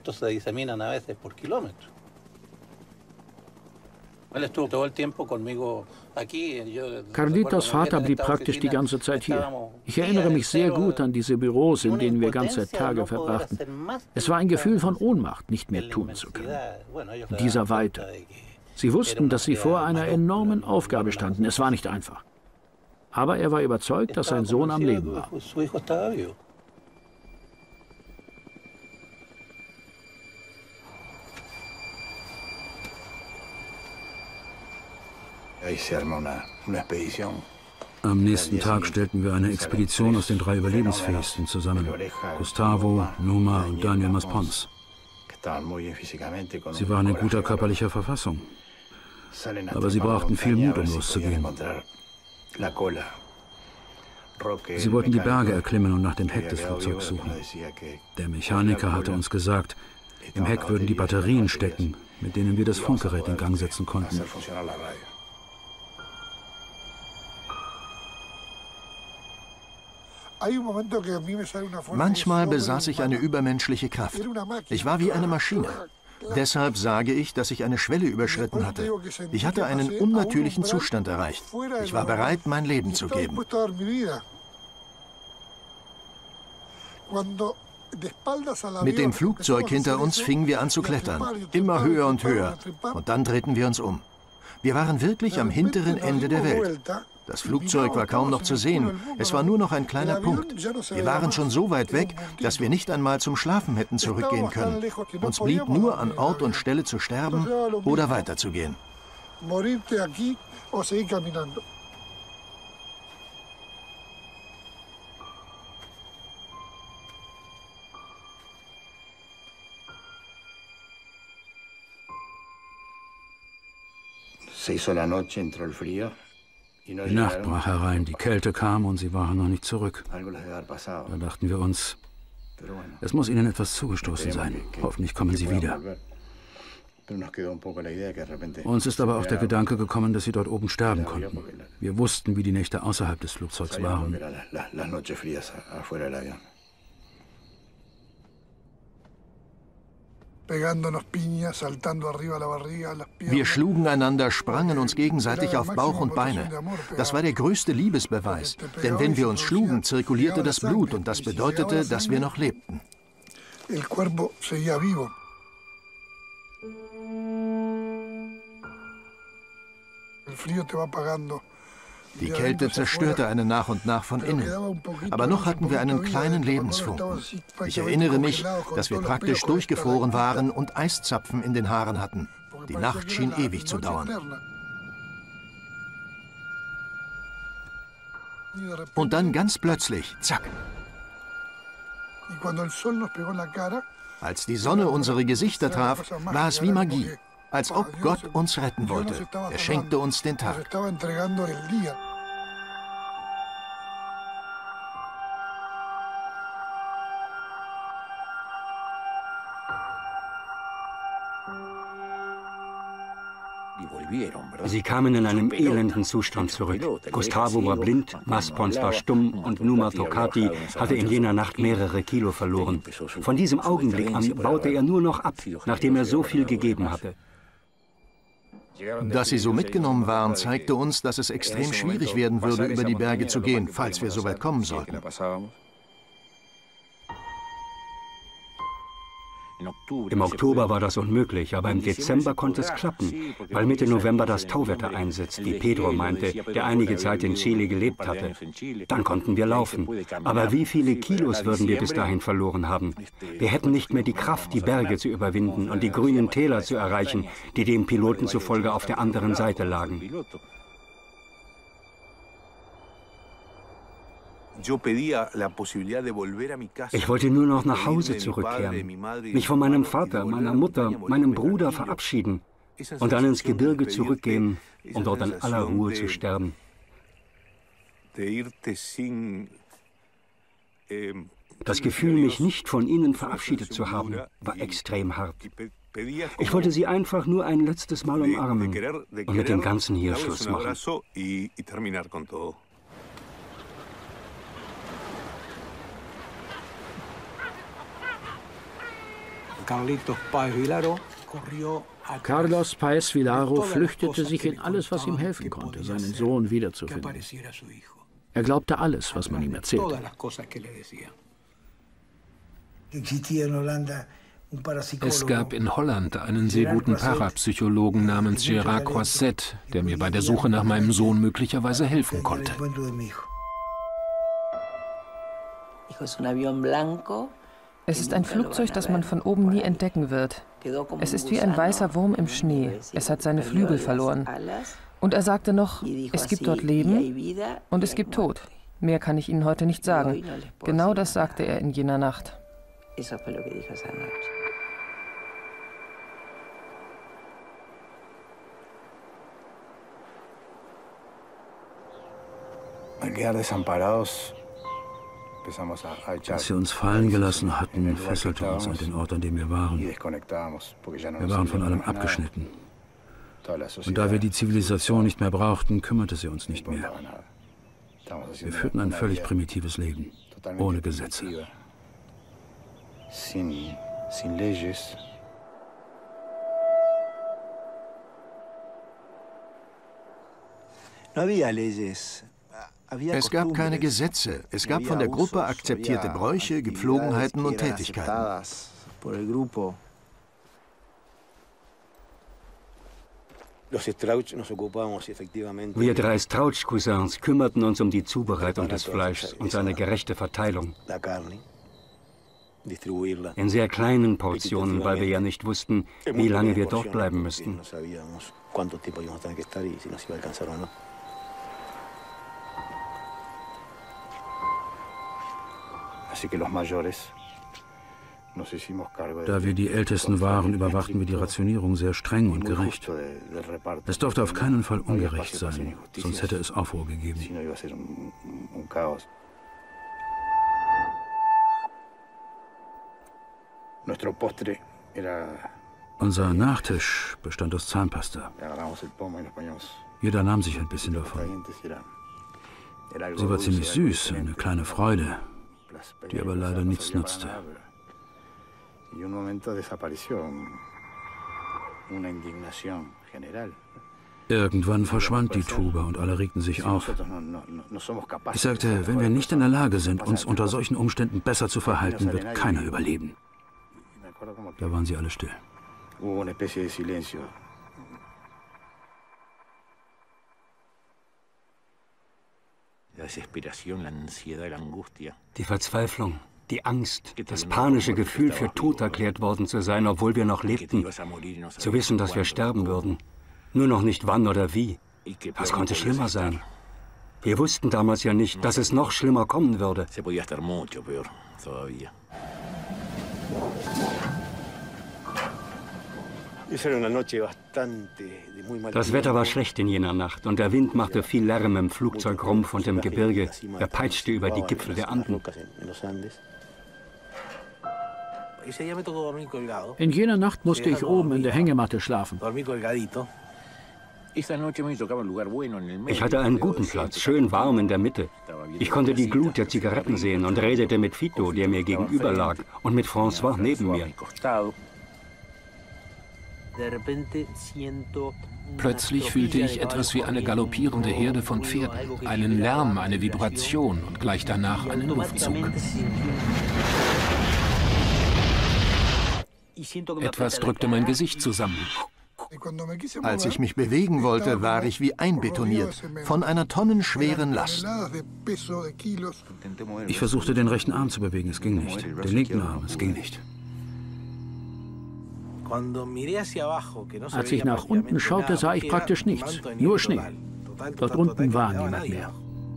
Carlitos Vater blieb praktisch die ganze Zeit hier. Ich erinnere mich sehr gut an diese Büros, in denen wir ganze Tage verbrachten. Es war ein Gefühl von Ohnmacht, nicht mehr tun zu können. Dieser Weite. Sie wussten, dass sie vor einer enormen Aufgabe standen. Es war nicht einfach. Aber er war überzeugt, dass sein Sohn am Leben war. Am nächsten Tag stellten wir eine Expedition aus den drei Überlebensfähigsten zusammen. Gustavo, Numa und Daniel Maspons. Sie waren in guter körperlicher Verfassung. Aber sie brauchten viel Mut, um loszugehen. Sie wollten die Berge erklimmen und nach dem Heck des Flugzeugs suchen. Der Mechaniker hatte uns gesagt, im Heck würden die Batterien stecken, mit denen wir das Funkgerät in Gang setzen konnten. Manchmal besaß ich eine übermenschliche Kraft. Ich war wie eine Maschine. Deshalb sage ich, dass ich eine Schwelle überschritten hatte. Ich hatte einen unnatürlichen Zustand erreicht. Ich war bereit, mein Leben zu geben. Mit dem Flugzeug hinter uns fingen wir an zu klettern. Immer höher und höher. Und dann drehten wir uns um. Wir waren wirklich am hinteren Ende der Welt. Das Flugzeug war kaum noch zu sehen. Es war nur noch ein kleiner Punkt. Wir waren schon so weit weg, dass wir nicht einmal zum Schlafen hätten zurückgehen können. Uns blieb nur an Ort und Stelle zu sterben oder weiterzugehen. Die Nacht brach herein, die Kälte kam und sie waren noch nicht zurück. Da dachten wir uns, es muss ihnen etwas zugestoßen sein. Hoffentlich kommen sie wieder. Uns ist aber auch der Gedanke gekommen, dass sie dort oben sterben konnten. Wir wussten, wie die Nächte außerhalb des Flugzeugs waren. Wir schlugen einander, sprangen uns gegenseitig auf Bauch und Beine. Das war der größte Liebesbeweis, denn wenn wir uns schlugen, zirkulierte das Blut und das bedeutete, dass wir noch lebten. Die Kälte zerstörte einen nach und nach von innen. Aber noch hatten wir einen kleinen Lebensfunken. Ich erinnere mich, dass wir praktisch durchgefroren waren und Eiszapfen in den Haaren hatten. Die Nacht schien ewig zu dauern. Und dann ganz plötzlich, zack. Als die Sonne unsere Gesichter traf, war es wie Magie. Als ob Gott uns retten wollte. Er schenkte uns den Tag. Sie kamen in einem elenden Zustand zurück. Gustavo war blind, Maspons war stumm und Numa Toccati hatte in jener Nacht mehrere Kilo verloren. Von diesem Augenblick an baute er nur noch ab, nachdem er so viel gegeben hatte. Dass sie so mitgenommen waren, zeigte uns, dass es extrem schwierig werden würde, über die Berge zu gehen, falls wir so weit kommen sollten. Im Oktober war das unmöglich, aber im Dezember konnte es klappen, weil Mitte November das Tauwetter einsetzt, wie Pedro meinte, der einige Zeit in Chile gelebt hatte. Dann konnten wir laufen. Aber wie viele Kilos würden wir bis dahin verloren haben? Wir hätten nicht mehr die Kraft, die Berge zu überwinden und die grünen Täler zu erreichen, die dem Piloten zufolge auf der anderen Seite lagen. Ich wollte nur noch nach Hause zurückkehren, mich von meinem Vater, meiner Mutter, meinem Bruder verabschieden und dann ins Gebirge zurückgehen, um dort in aller Ruhe zu sterben. Das Gefühl, mich nicht von ihnen verabschiedet zu haben, war extrem hart. Ich wollte sie einfach nur ein letztes Mal umarmen und mit dem Ganzen hier Schluss machen. Carlos Paez Vilaro flüchtete sich in alles, was ihm helfen konnte, seinen Sohn wiederzufinden. Er glaubte alles, was man ihm erzählte. Es gab in Holland einen sehr guten Parapsychologen namens Gerard Croisset, der mir bei der Suche nach meinem Sohn möglicherweise helfen konnte. Es ist ein Flugzeug, das man von oben nie entdecken wird. Es ist wie ein weißer Wurm im Schnee. Es hat seine Flügel verloren. Und er sagte noch, es gibt dort Leben und es gibt Tod. Mehr kann ich Ihnen heute nicht sagen. Genau das sagte er in jener Nacht. Als sie uns fallen gelassen hatten, fesselte uns an den Ort, an dem wir waren. Wir waren von allem abgeschnitten. Und da wir die Zivilisation nicht mehr brauchten, kümmerte sie uns nicht mehr. Wir führten ein völlig primitives Leben, ohne Gesetze. Es gab keine Gesetze. Es gab von der Gruppe akzeptierte Bräuche, Gepflogenheiten und Tätigkeiten. Wir drei Strauch-Cousins kümmerten uns um die Zubereitung des Fleischs und seine gerechte Verteilung. In sehr kleinen Portionen, weil wir ja nicht wussten, wie lange wir dort bleiben müssten. Da wir die Ältesten waren, überwachten wir die Rationierung sehr streng und gerecht. Es durfte auf keinen Fall ungerecht sein, sonst hätte es Aufruhr gegeben. Unser Nachtisch bestand aus Zahnpasta. Jeder nahm sich ein bisschen davon. Sie war ziemlich süß, eine kleine Freude, die aber leider nichts nützte. Irgendwann verschwand die Tube und alle regten sich auf. Ich sagte, wenn wir nicht in der Lage sind, uns unter solchen Umständen besser zu verhalten, wird keiner überleben. Da waren sie alle still. Die Verzweiflung, die Angst, das panische Gefühl, für tot erklärt worden zu sein, obwohl wir noch lebten, zu wissen, dass wir sterben würden, nur noch nicht wann oder wie. Was konnte schlimmer sein? Wir wussten damals ja nicht, dass es noch schlimmer kommen würde. Das Wetter war schlecht in jener Nacht und der Wind machte viel Lärm im Flugzeugrumpf und im Gebirge. Er peitschte über die Gipfel der Anden. In jener Nacht musste ich oben in der Hängematte schlafen. Ich hatte einen guten Platz, schön warm in der Mitte. Ich konnte die Glut der Zigaretten sehen und redete mit Fito, der mir gegenüber lag, und mit François neben mir. Plötzlich fühlte ich etwas wie eine galoppierende Herde von Pferden, einen Lärm, eine Vibration und gleich danach einen Luftzug. Etwas drückte mein Gesicht zusammen. Als ich mich bewegen wollte, war ich wie einbetoniert von einer tonnenschweren Last. Ich versuchte, den rechten Arm zu bewegen, es ging nicht. Den linken Arm, es ging nicht. Als ich nach unten schaute, sah ich praktisch nichts, nur Schnee. Dort unten war niemand mehr.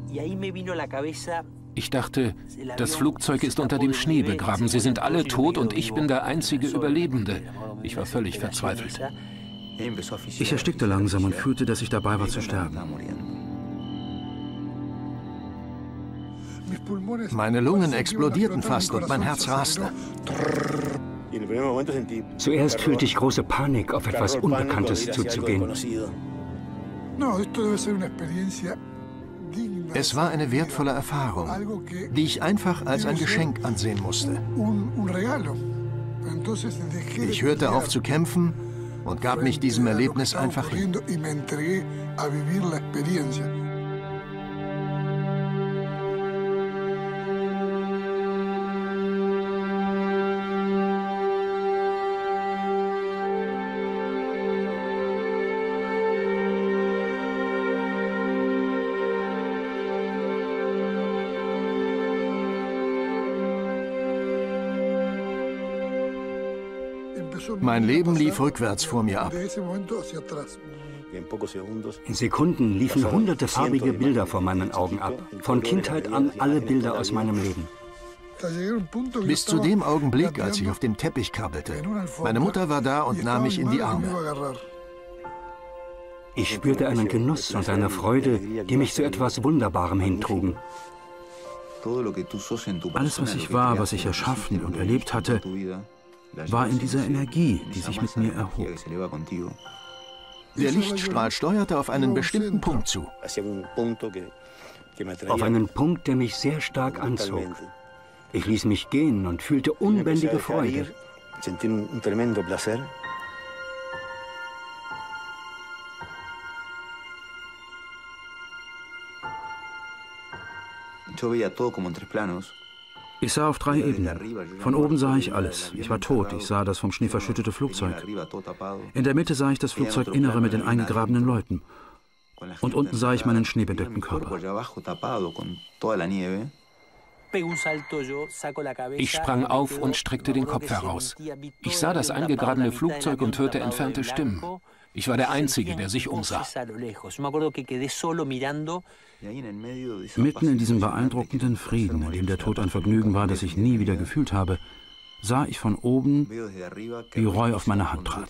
Ich dachte, das Flugzeug ist unter dem Schnee begraben. Sie sind alle tot und ich bin der einzige Überlebende. Ich war völlig verzweifelt. Ich erstickte langsam und fühlte, dass ich dabei war zu sterben. Meine Lungen explodierten fast und mein Herz raste. Zuerst fühlte ich große Panik, auf etwas Unbekanntes zuzugehen. Es war eine wertvolle Erfahrung, die ich einfach als ein Geschenk ansehen musste. Ich hörte auf zu kämpfen und gab mich diesem Erlebnis einfach hin. Mein Leben lief rückwärts vor mir ab. In Sekunden liefen hunderte farbige Bilder vor meinen Augen ab. Von Kindheit an alle Bilder aus meinem Leben. Bis zu dem Augenblick, als ich auf dem Teppich krabbelte. Meine Mutter war da und nahm mich in die Arme. Ich spürte einen Genuss und eine Freude, die mich zu etwas Wunderbarem hintrugen. Alles, was ich war, was ich erschaffen und erlebt hatte, war in dieser Energie, die sich mit mir erhob. Der Lichtstrahl steuerte auf einen bestimmten Punkt zu. Auf einen Punkt, der mich sehr stark anzog. Ich ließ mich gehen und fühlte unbändige Freude. Ich sah auf drei Ebenen. Von oben sah ich alles. Ich war tot. Ich sah das vom Schnee verschüttete Flugzeug. In der Mitte sah ich das Flugzeuginnere mit den eingegrabenen Leuten. Und unten sah ich meinen schneebedeckten Körper. Ich sprang auf und streckte den Kopf heraus. Ich sah das eingegrabene Flugzeug und hörte entfernte Stimmen. Ich war der Einzige, der sich umsah. Mitten in diesem beeindruckenden Frieden, in dem der Tod ein Vergnügen war, das ich nie wieder gefühlt habe, sah ich von oben, wie Roy auf meine Hand trat.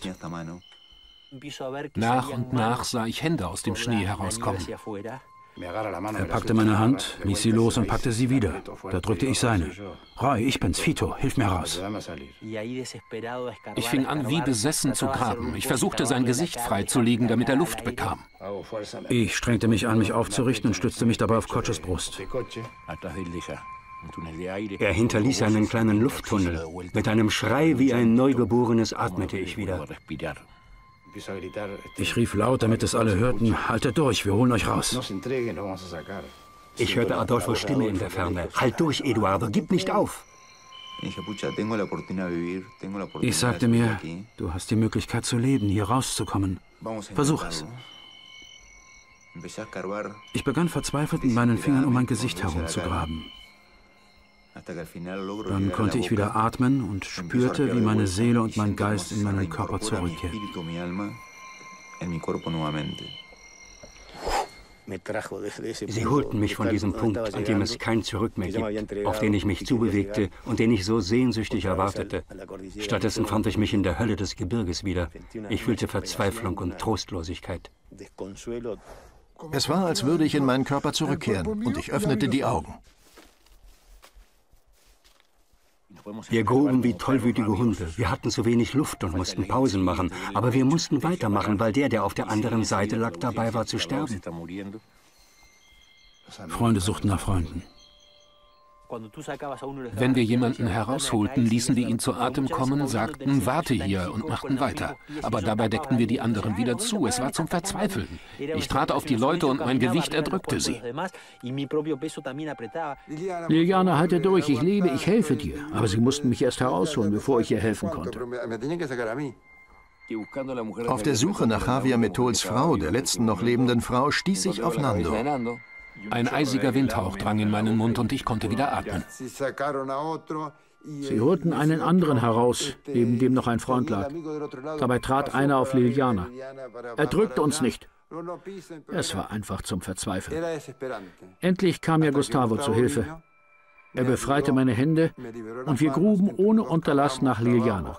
Nach und nach sah ich Hände aus dem Schnee herauskommen. Er packte meine Hand, ließ sie los und packte sie wieder. Da drückte ich seine. Roy, ich bin's, Fito, hilf mir raus. Ich fing an, wie besessen zu graben. Ich versuchte, sein Gesicht freizulegen, damit er Luft bekam. Ich strengte mich an, mich aufzurichten und stützte mich dabei auf Coches Brust. Er hinterließ einen kleinen Lufttunnel. Mit einem Schrei wie ein Neugeborenes atmete ich wieder. Ich rief laut, damit es alle hörten, haltet durch, wir holen euch raus. Ich hörte Adolfos Stimme in der Ferne. Halt durch, Eduardo, gib nicht auf. Ich sagte mir, du hast die Möglichkeit zu leben, hier rauszukommen. Versuch es. Ich begann verzweifelt mit meinen Fingern um mein Gesicht herumzugraben. Dann konnte ich wieder atmen und spürte, wie meine Seele und mein Geist in meinen Körper zurückkehrten. Sie holten mich von diesem Punkt, an dem es kein Zurück mehr gibt, auf den ich mich zubewegte und den ich so sehnsüchtig erwartete. Stattdessen fand ich mich in der Hölle des Gebirges wieder. Ich fühlte Verzweiflung und Trostlosigkeit. Es war, als würde ich in meinen Körper zurückkehren, und ich öffnete die Augen. Wir gruben wie tollwütige Hunde. Wir hatten zu wenig Luft und mussten Pausen machen. Aber wir mussten weitermachen, weil der, der auf der anderen Seite lag, dabei war zu sterben. Freunde suchten nach Freunden. Wenn wir jemanden herausholten, ließen wir ihn zu Atem kommen, sagten, warte hier und machten weiter. Aber dabei deckten wir die anderen wieder zu. Es war zum Verzweifeln. Ich trat auf die Leute und mein Gewicht erdrückte sie. Liliana, halte durch, ich lebe, ich helfe dir. Aber sie mussten mich erst herausholen, bevor ich ihr helfen konnte. Auf der Suche nach Javier Metols Frau, der letzten noch lebenden Frau, stieß ich auf Nando. Ein eisiger Windhauch drang in meinen Mund und ich konnte wieder atmen. Sie holten einen anderen heraus, neben dem noch ein Freund lag. Dabei trat einer auf Liliana. Er drückte uns nicht. Es war einfach zum Verzweifeln. Endlich kam mir Gustavo zu Hilfe. Er befreite meine Hände und wir gruben ohne Unterlass nach Liliana.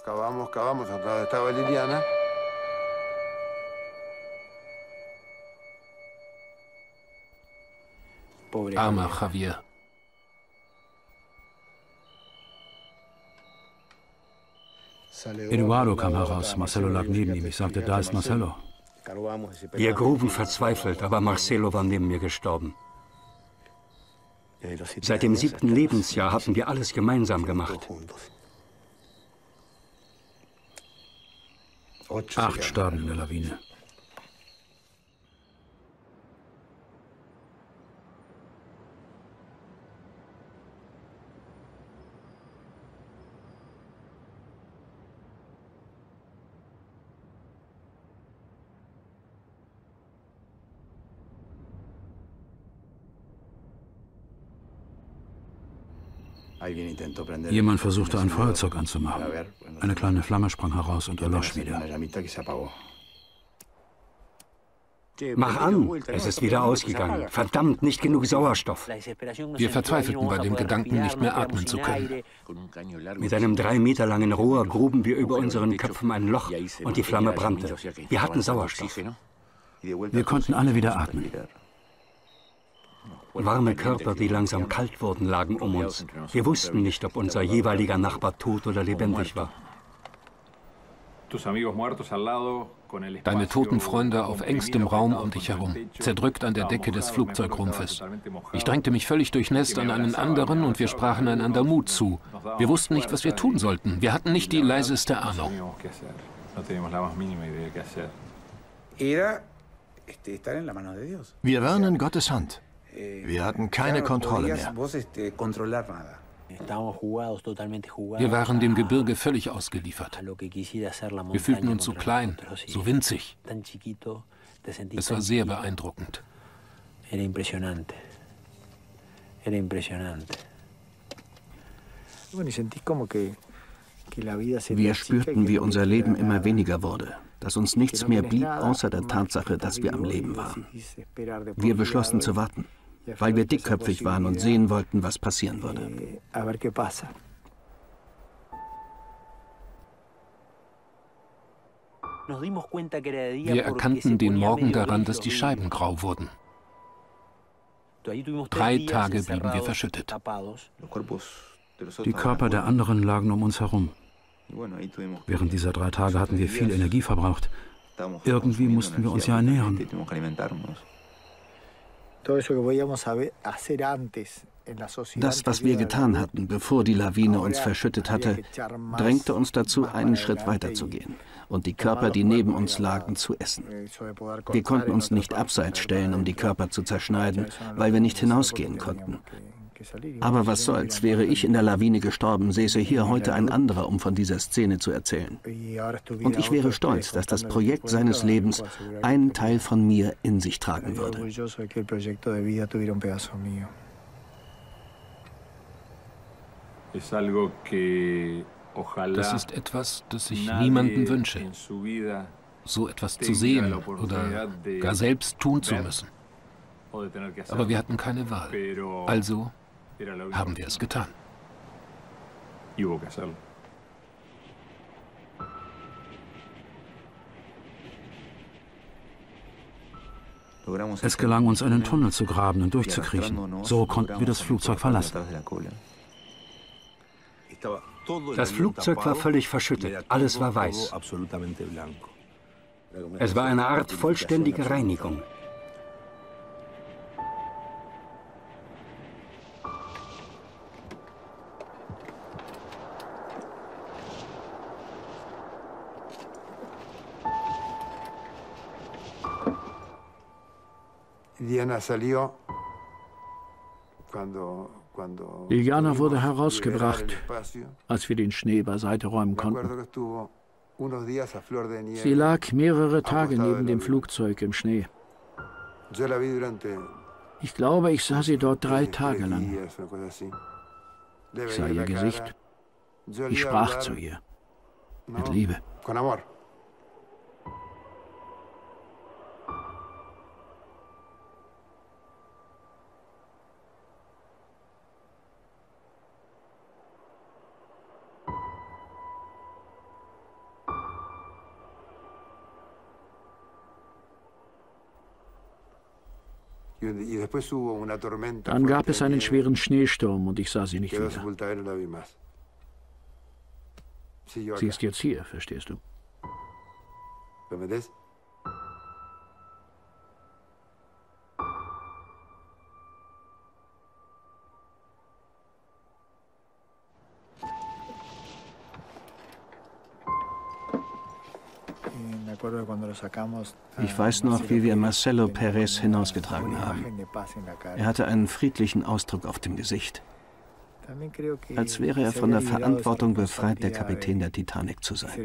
Armer Javier. Eduardo kam heraus, Marcelo lag neben ihm. Ich sagte, da ist Marcelo. Wir gruben verzweifelt, aber Marcelo war neben mir gestorben. Seit dem siebten Lebensjahr hatten wir alles gemeinsam gemacht. Acht starben in der Lawine. Jemand versuchte, ein Feuerzeug anzumachen. Eine kleine Flamme sprang heraus und erlosch wieder. Mach an, es ist wieder ausgegangen. Verdammt, nicht genug Sauerstoff. Wir verzweifelten bei dem Gedanken, nicht mehr atmen zu können. Mit einem drei Meter langen Rohr gruben wir über unseren Köpfen ein Loch und die Flamme brannte. Wir hatten Sauerstoff. Wir konnten alle wieder atmen. Warme Körper, die langsam kalt wurden, lagen um uns. Wir wussten nicht, ob unser jeweiliger Nachbar tot oder lebendig war. Deine toten Freunde auf engstem Raum um dich herum, zerdrückt an der Decke des Flugzeugrumpfes. Ich drängte mich völlig durchnässt an einen anderen und wir sprachen einander Mut zu. Wir wussten nicht, was wir tun sollten. Wir hatten nicht die leiseste Ahnung. Wir waren in Gottes Hand. Wir hatten keine Kontrolle mehr. Wir waren dem Gebirge völlig ausgeliefert. Wir fühlten uns so klein, so winzig. Es war sehr beeindruckend. Wir spürten, wie unser Leben immer weniger wurde, dass uns nichts mehr blieb, außer der Tatsache, dass wir am Leben waren. Wir beschlossen zu warten, weil wir dickköpfig waren und sehen wollten, was passieren würde. Wir erkannten den Morgen daran, dass die Scheiben grau wurden. Drei Tage blieben wir verschüttet. Die Körper der anderen lagen um uns herum. Während dieser drei Tage hatten wir viel Energie verbraucht. Irgendwie mussten wir uns ja ernähren. Das, was wir getan hatten, bevor die Lawine uns verschüttet hatte, drängte uns dazu, einen Schritt weiter zu gehen und die Körper, die neben uns lagen, zu essen. Wir konnten uns nicht abseits stellen, um die Körper zu zerschneiden, weil wir nicht hinausgehen konnten. Aber was soll's, wäre ich in der Lawine gestorben, säße hier heute ein anderer, um von dieser Szene zu erzählen. Und ich wäre stolz, dass das Projekt seines Lebens einen Teil von mir in sich tragen würde. Das ist etwas, das ich niemandem wünsche, so etwas zu sehen oder gar selbst tun zu müssen. Aber wir hatten keine Wahl, also haben wir es getan. Es gelang uns, einen Tunnel zu graben und durchzukriechen. So konnten wir das Flugzeug verlassen. Das Flugzeug war völlig verschüttet, alles war weiß. Es war eine Art vollständige Reinigung. Liliana wurde herausgebracht, als wir den Schnee beiseite räumen konnten. Sie lag mehrere Tage neben dem Flugzeug im Schnee. Ich glaube, ich sah sie dort drei Tage lang. Ich sah ihr Gesicht. Ich sprach zu ihr. Mit Liebe. Dann gab es einen schweren Schneesturm und ich sah sie nicht wieder. Sie ist jetzt hier, verstehst du? Ich weiß noch, wie wir Marcelo Pérez hinausgetragen haben. Er hatte einen friedlichen Ausdruck auf dem Gesicht. Als wäre er von der Verantwortung befreit, der Kapitän der Titanic zu sein.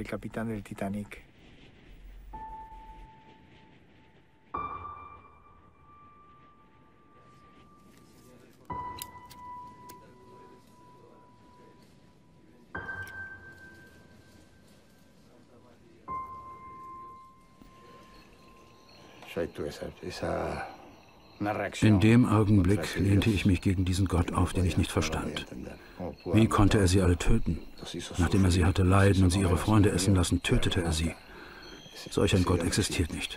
In dem Augenblick lehnte ich mich gegen diesen Gott auf, den ich nicht verstand. Wie konnte er sie alle töten? Nachdem er sie hatte leiden und sie ihre Freunde essen lassen, tötete er sie. Solch ein Gott existiert nicht.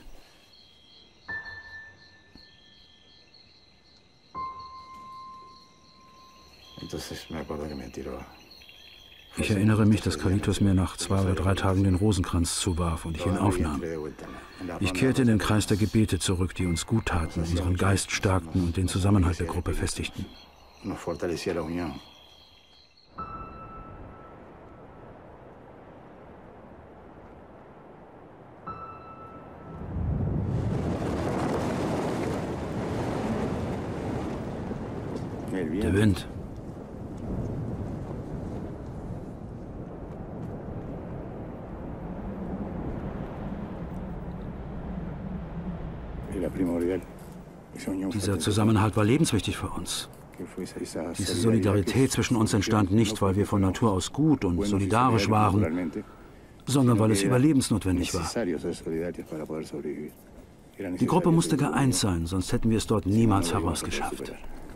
Ich erinnere mich, dass Carlitos mir nach zwei oder drei Tagen den Rosenkranz zuwarf und ich ihn aufnahm. Ich kehrte in den Kreis der Gebete zurück, die uns gut taten, unseren Geist stärkten und den Zusammenhalt der Gruppe festigten. Der Wind. Dieser Zusammenhalt war lebenswichtig für uns. Diese Solidarität zwischen uns entstand nicht, weil wir von Natur aus gut und solidarisch waren, sondern weil es überlebensnotwendig war. Die Gruppe musste geeint sein, sonst hätten wir es dort niemals herausgeschafft.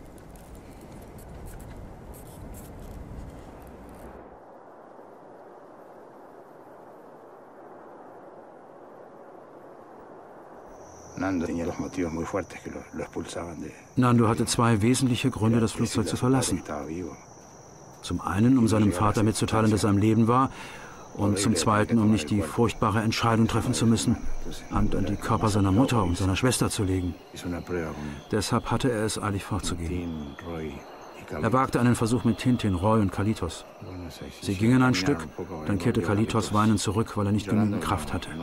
Nando hatte zwei wesentliche Gründe, das Flugzeug zu verlassen. Zum einen, um seinem Vater mitzuteilen, dass er am Leben war, und zum zweiten, um nicht die furchtbare Entscheidung treffen zu müssen, Hand an die Körper seiner Mutter und seiner Schwester zu legen. Deshalb hatte er es eilig fortzugehen. Er wagte einen Versuch mit Tintin, Roy und Carlitos. Sie gingen ein Stück, dann kehrte Carlitos weinend zurück, weil er nicht genügend Kraft hatte.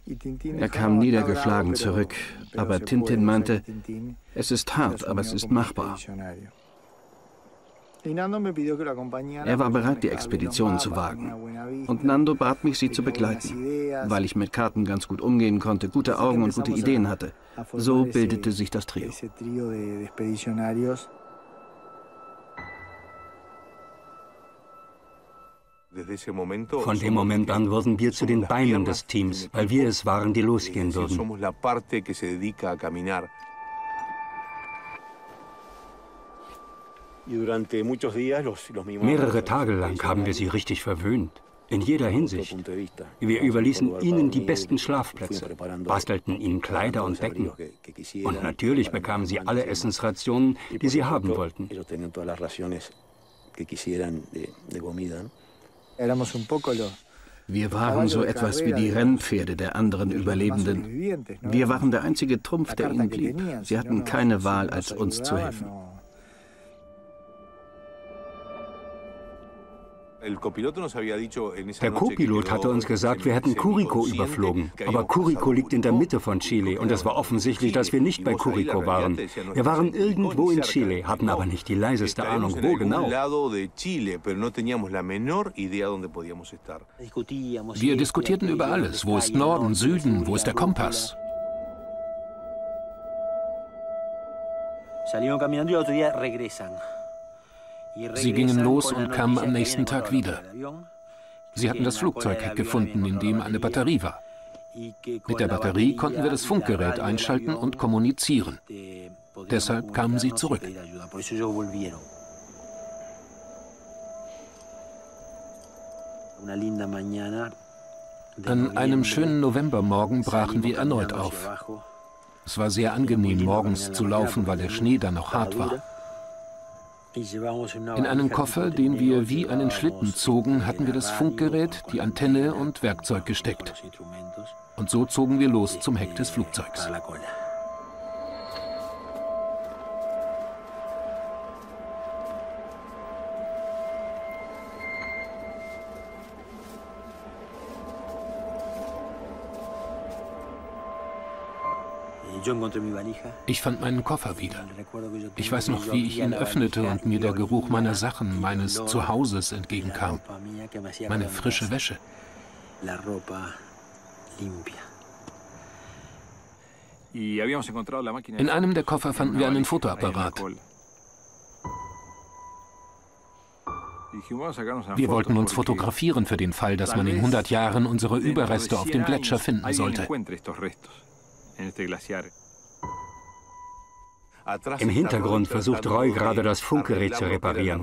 Er kam niedergeschlagen zurück, aber Tintin meinte, es ist hart, aber es ist machbar. Er war bereit, die Expedition zu wagen. Und Nando bat mich, sie zu begleiten, weil ich mit Karten ganz gut umgehen konnte, gute Augen und gute Ideen hatte. So bildete sich das Trio. Von dem Moment an wurden wir zu den Beinen des Teams, weil wir es waren, die losgehen würden. Mehrere Tage lang haben wir sie richtig verwöhnt, in jeder Hinsicht. Wir überließen ihnen die besten Schlafplätze, bastelten ihnen Kleider und Decken. Und natürlich bekamen sie alle Essensrationen, die sie haben wollten. Wir waren so etwas wie die Rennpferde der anderen Überlebenden. Wir waren der einzige Trumpf, der ihnen blieb. Sie hatten keine Wahl, als uns zu helfen. Der Co-Pilot hatte uns gesagt, wir hätten Curicó überflogen. Aber Curicó liegt in der Mitte von Chile und es war offensichtlich, dass wir nicht bei Curicó waren. Wir waren irgendwo in Chile, hatten aber nicht die leiseste Ahnung, wo genau. Wir diskutierten über alles. Wo ist Norden, Süden, wo ist der Kompass? Sie gingen los und kamen am nächsten Tag wieder. Sie hatten das Flugzeugheck gefunden, in dem eine Batterie war. Mit der Batterie konnten wir das Funkgerät einschalten und kommunizieren. Deshalb kamen sie zurück. An einem schönen Novembermorgen brachen wir erneut auf. Es war sehr angenehm, morgens zu laufen, weil der Schnee dann noch hart war. In einem Koffer, den wir wie einen Schlitten zogen, hatten wir das Funkgerät, die Antenne und Werkzeug gesteckt. Und so zogen wir los zum Heck des Flugzeugs. Ich fand meinen Koffer wieder. Ich weiß noch, wie ich ihn öffnete und mir der Geruch meiner Sachen, meines Zuhauses entgegenkam. Meine frische Wäsche. In einem der Koffer fanden wir einen Fotoapparat. Wir wollten uns fotografieren für den Fall, dass man in hundert Jahren unsere Überreste auf dem Gletscher finden sollte. Im Hintergrund versucht Roy gerade das Funkgerät zu reparieren.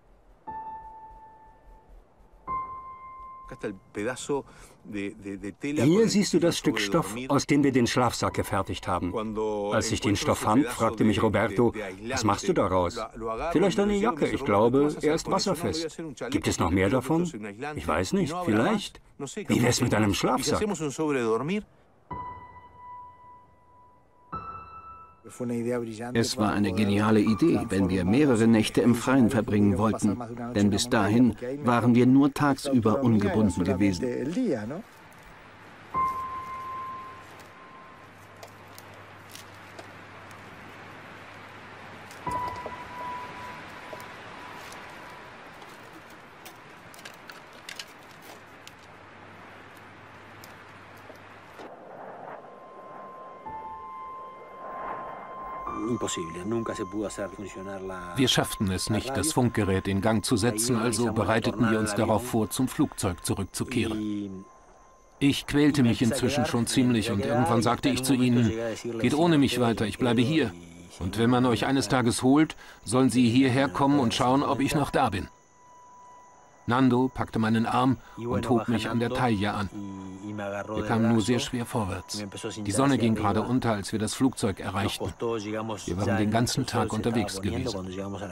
Hier siehst du das Stück Stoff, aus dem wir den Schlafsack gefertigt haben. Als ich den Stoff fand, fragte mich Roberto, was machst du daraus? Vielleicht eine Jacke, ich glaube, er ist wasserfest. Gibt es noch mehr davon? Ich weiß nicht, vielleicht. Wie wär's mit einem Schlafsack? Es war eine geniale Idee, wenn wir mehrere Nächte im Freien verbringen wollten, denn bis dahin waren wir nur tagsüber ungebunden gewesen. Wir schafften es nicht, das Funkgerät in Gang zu setzen, also bereiteten wir uns darauf vor, zum Flugzeug zurückzukehren. Ich quälte mich inzwischen schon ziemlich und irgendwann sagte ich zu ihnen, geht ohne mich weiter, ich bleibe hier. Und wenn man euch eines Tages holt, sollen sie hierher kommen und schauen, ob ich noch da bin. Nando packte meinen Arm und hob mich an der Taille an. Wir kamen nur sehr schwer vorwärts. Die Sonne ging gerade unter, als wir das Flugzeug erreichten. Wir waren den ganzen Tag unterwegs gewesen.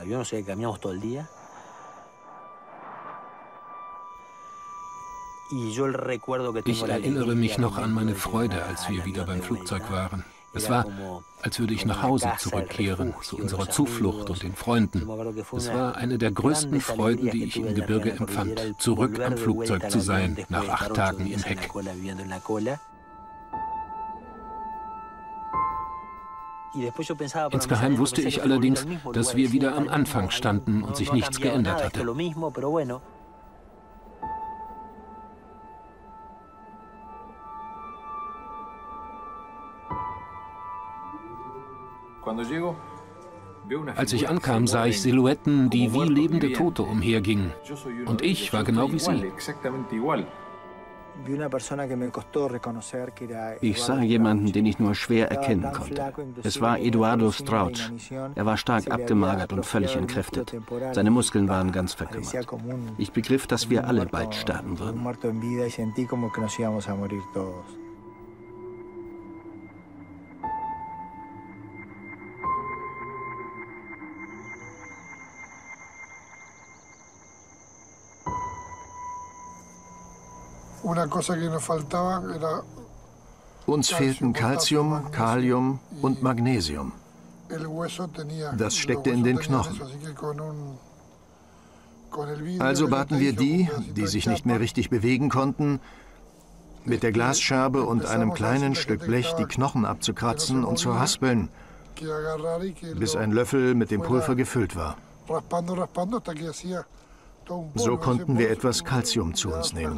Ich erinnere mich noch an meine Freude, als wir wieder beim Flugzeug waren. Es war, als würde ich nach Hause zurückkehren, zu unserer Zuflucht und den Freunden. Es war eine der größten Freuden, die ich im Gebirge empfand, zurück am Flugzeug zu sein, nach acht Tagen im Heck. Insgeheim wusste ich allerdings, dass wir wieder am Anfang standen und sich nichts geändert hatte. Als ich ankam, sah ich Silhouetten, die wie lebende Tote umhergingen. Und ich war genau wie sie. Ich sah jemanden, den ich nur schwer erkennen konnte. Es war Eduardo Strauch. Er war stark abgemagert und völlig entkräftet. Seine Muskeln waren ganz verkümmert. Ich begriff, dass wir alle bald sterben würden. Uns fehlten Calcium, Kalium und Magnesium. Das steckte in den Knochen. Also baten wir die, die sich nicht mehr richtig bewegen konnten, mit der Glasscherbe und einem kleinen Stück Blech die Knochen abzukratzen und zu raspeln, bis ein Löffel mit dem Pulver gefüllt war. So konnten wir etwas Calcium zu uns nehmen.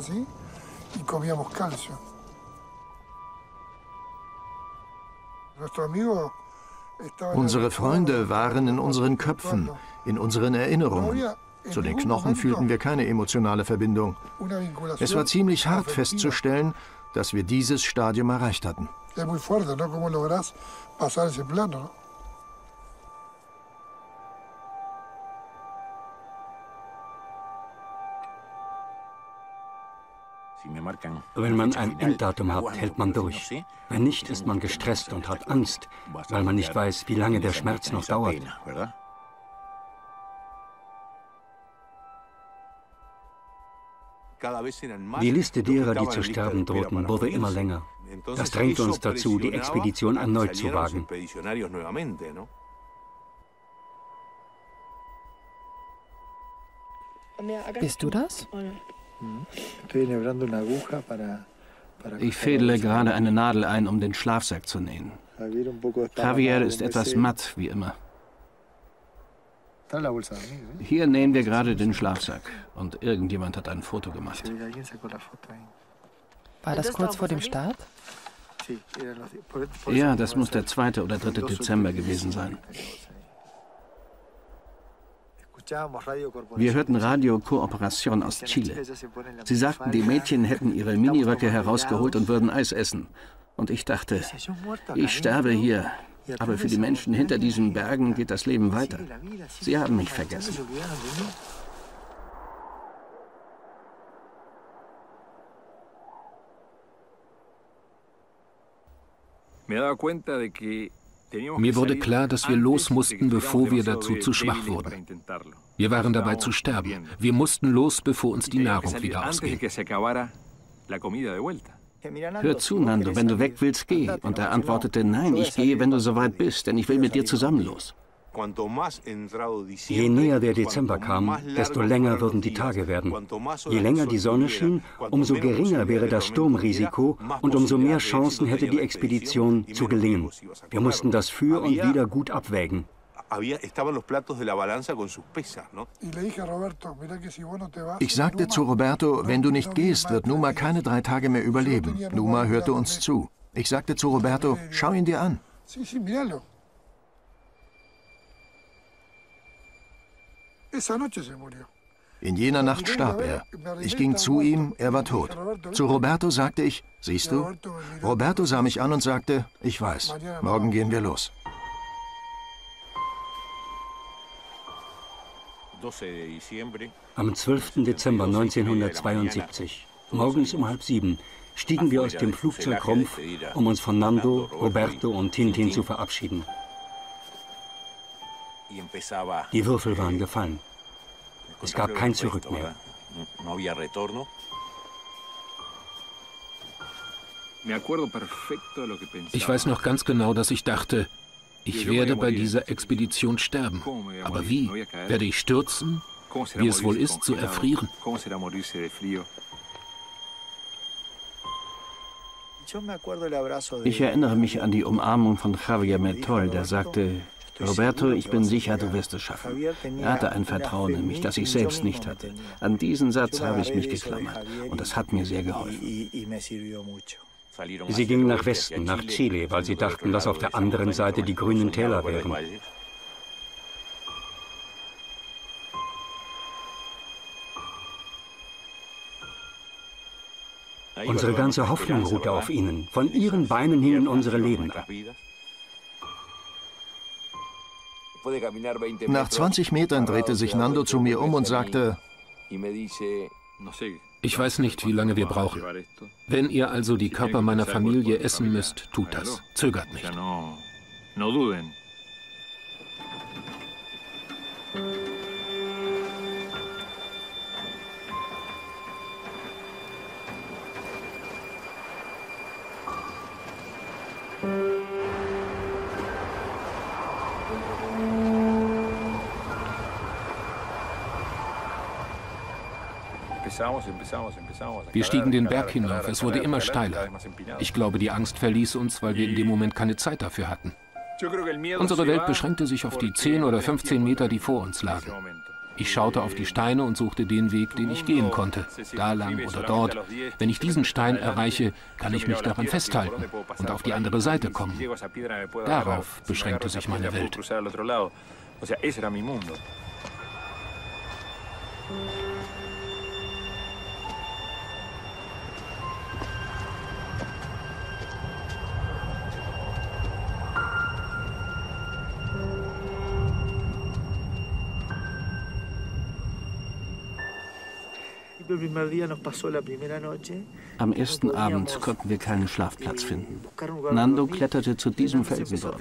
Unsere Freunde waren in unseren Köpfen, in unseren Erinnerungen. Zu den Knochen fühlten wir keine emotionale Verbindung. Es war ziemlich hart festzustellen, dass wir dieses Stadium erreicht hatten. Wenn man ein Enddatum hat, hält man durch. Wenn nicht, ist man gestresst und hat Angst, weil man nicht weiß, wie lange der Schmerz noch dauert. Die Liste derer, die zu sterben drohten, wurde immer länger. Das drängte uns dazu, die Expedition erneut zu wagen. Bist du das? Ich fädele gerade eine Nadel ein, um den Schlafsack zu nähen. Javier ist etwas matt, wie immer. Hier nähen wir gerade den Schlafsack und irgendjemand hat ein Foto gemacht. War das kurz vor dem Start? Ja, das muss der zweite oder dritte Dezember gewesen sein. Wir hörten Radio Cooperation aus Chile. Sie sagten, die Mädchen hätten ihre Miniröcke herausgeholt und würden Eis essen. Und ich dachte, ich sterbe hier, aber für die Menschen hinter diesen Bergen geht das Leben weiter. Sie haben mich vergessen. Mir wurde klar, dass wir los mussten, bevor wir dazu zu schwach wurden. Wir waren dabei zu sterben. Wir mussten los, bevor uns die Nahrung wieder ausging. Hör zu, Nando, wenn du weg willst, geh. Und er antwortete, nein, ich gehe, wenn du soweit bist, denn ich will mit dir zusammen los. Je näher der Dezember kam, desto länger würden die Tage werden. Je länger die Sonne schien, umso geringer wäre das Sturmrisiko und umso mehr Chancen hätte die Expedition zu gelingen. Wir mussten das Für und Wider gut abwägen. Ich sagte zu Roberto, wenn du nicht gehst, wird Numa keine drei Tage mehr überleben. Numa hörte uns zu. Ich sagte zu Roberto, schau ihn dir an. In jener Nacht starb er. Ich ging zu ihm, er war tot. Zu Roberto sagte ich, siehst du? Roberto sah mich an und sagte, ich weiß, morgen gehen wir los. Am zwölften Dezember neunzehnhundertzweiundsiebzig, morgens um halb sieben, stiegen wir aus dem Flugzeug Rumpf, um uns von Nando, Roberto und Tintin zu verabschieden. Die Würfel waren gefallen. Es gab kein Zurück mehr. Ich weiß noch ganz genau, dass ich dachte, ich werde bei dieser Expedition sterben. Aber wie? Werde ich stürzen? Wie es wohl ist, zu erfrieren? Ich erinnere mich an die Umarmung von Javier Mertol, der sagte, Roberto, ich bin sicher, du wirst es schaffen. Er hatte ein Vertrauen in mich, das ich selbst nicht hatte. An diesen Satz habe ich mich geklammert und das hat mir sehr geholfen. Sie gingen nach Westen, nach Chile, weil sie dachten, dass auf der anderen Seite die grünen Täler wären. Unsere ganze Hoffnung ruhte auf ihnen. Von ihren Beinen hingen unsere Leben ab. Nach zwanzig Metern drehte sich Nando zu mir um und sagte, ich weiß nicht, wie lange wir brauchen. Wenn ihr also die Körper meiner Familie essen müsst, tut das. Zögert nicht. Wir stiegen den Berg hinauf, es wurde immer steiler. Ich glaube, die Angst verließ uns, weil wir in dem Moment keine Zeit dafür hatten. Unsere Welt beschränkte sich auf die zehn oder fünfzehn Meter, die vor uns lagen. Ich schaute auf die Steine und suchte den Weg, den ich gehen konnte. Da lang oder dort. Wenn ich diesen Stein erreiche, kann ich mich daran festhalten und auf die andere Seite kommen. Darauf beschränkte sich meine Welt. Am ersten Abend konnten wir keinen Schlafplatz finden. Nando kletterte zu diesem Felsen dort.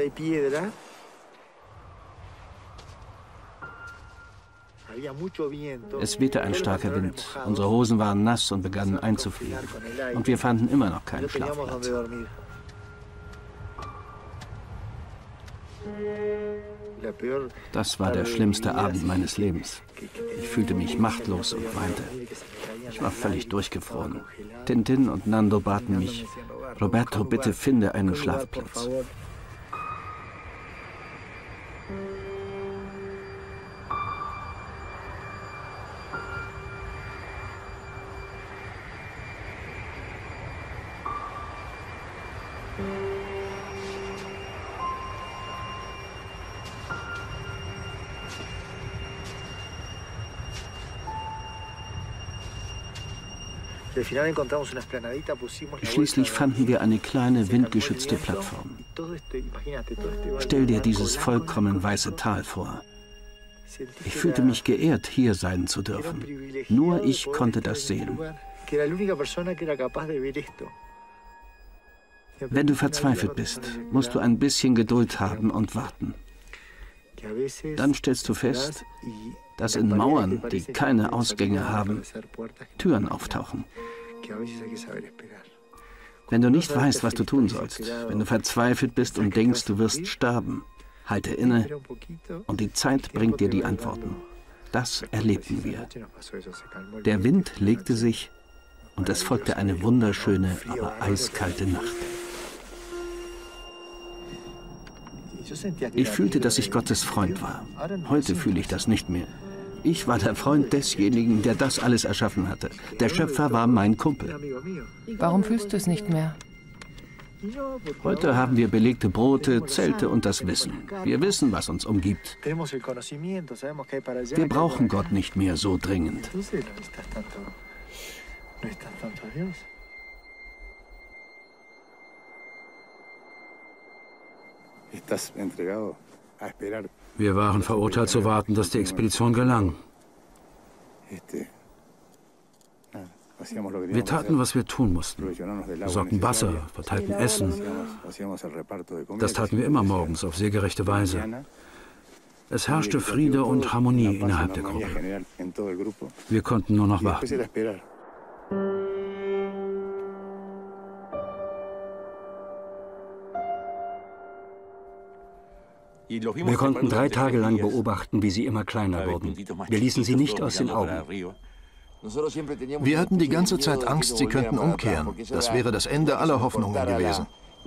Es wehte ein starker Wind. Unsere Hosen waren nass und begannen einzufrieren. Und wir fanden immer noch keinen Schlafplatz. Das war der schlimmste Abend meines Lebens. Ich fühlte mich machtlos und weinte. Ich war völlig durchgefroren. Tintin und Nando baten mich, Roberto, bitte finde einen Schlafplatz. Schließlich fanden wir eine kleine, windgeschützte Plattform. Stell dir dieses vollkommen weiße Tal vor. Ich fühlte mich geehrt, hier sein zu dürfen. Nur ich konnte das sehen. Wenn du verzweifelt bist, musst du ein bisschen Geduld haben und warten. Dann stellst du fest, dass in Mauern, die keine Ausgänge haben, Türen auftauchen. Wenn du nicht weißt, was du tun sollst, wenn du verzweifelt bist und denkst, du wirst sterben, halte inne und die Zeit bringt dir die Antworten. Das erlebten wir. Der Wind legte sich und es folgte eine wunderschöne, aber eiskalte Nacht. Ich fühlte, dass ich Gottes Freund war. Heute fühle ich das nicht mehr. Ich war der Freund desjenigen, der das alles erschaffen hatte. Der Schöpfer war mein Kumpel. Warum fühlst du es nicht mehr? Heute haben wir belegte Brote, Zelte und das Wissen. Wir wissen, was uns umgibt. Wir brauchen Gott nicht mehr so dringend. Wir waren verurteilt zu warten, dass die Expedition gelang. Wir taten, was wir tun mussten. Wir sorgten Wasser, verteilten Essen. Das taten wir immer morgens auf sehr gerechte Weise. Es herrschte Friede und Harmonie innerhalb der Gruppe. Wir konnten nur noch warten. Wir konnten drei Tage lang beobachten, wie sie immer kleiner wurden. Wir ließen sie nicht aus den Augen. Wir hatten die ganze Zeit Angst, sie könnten umkehren. Das wäre das Ende aller Hoffnungen gewesen.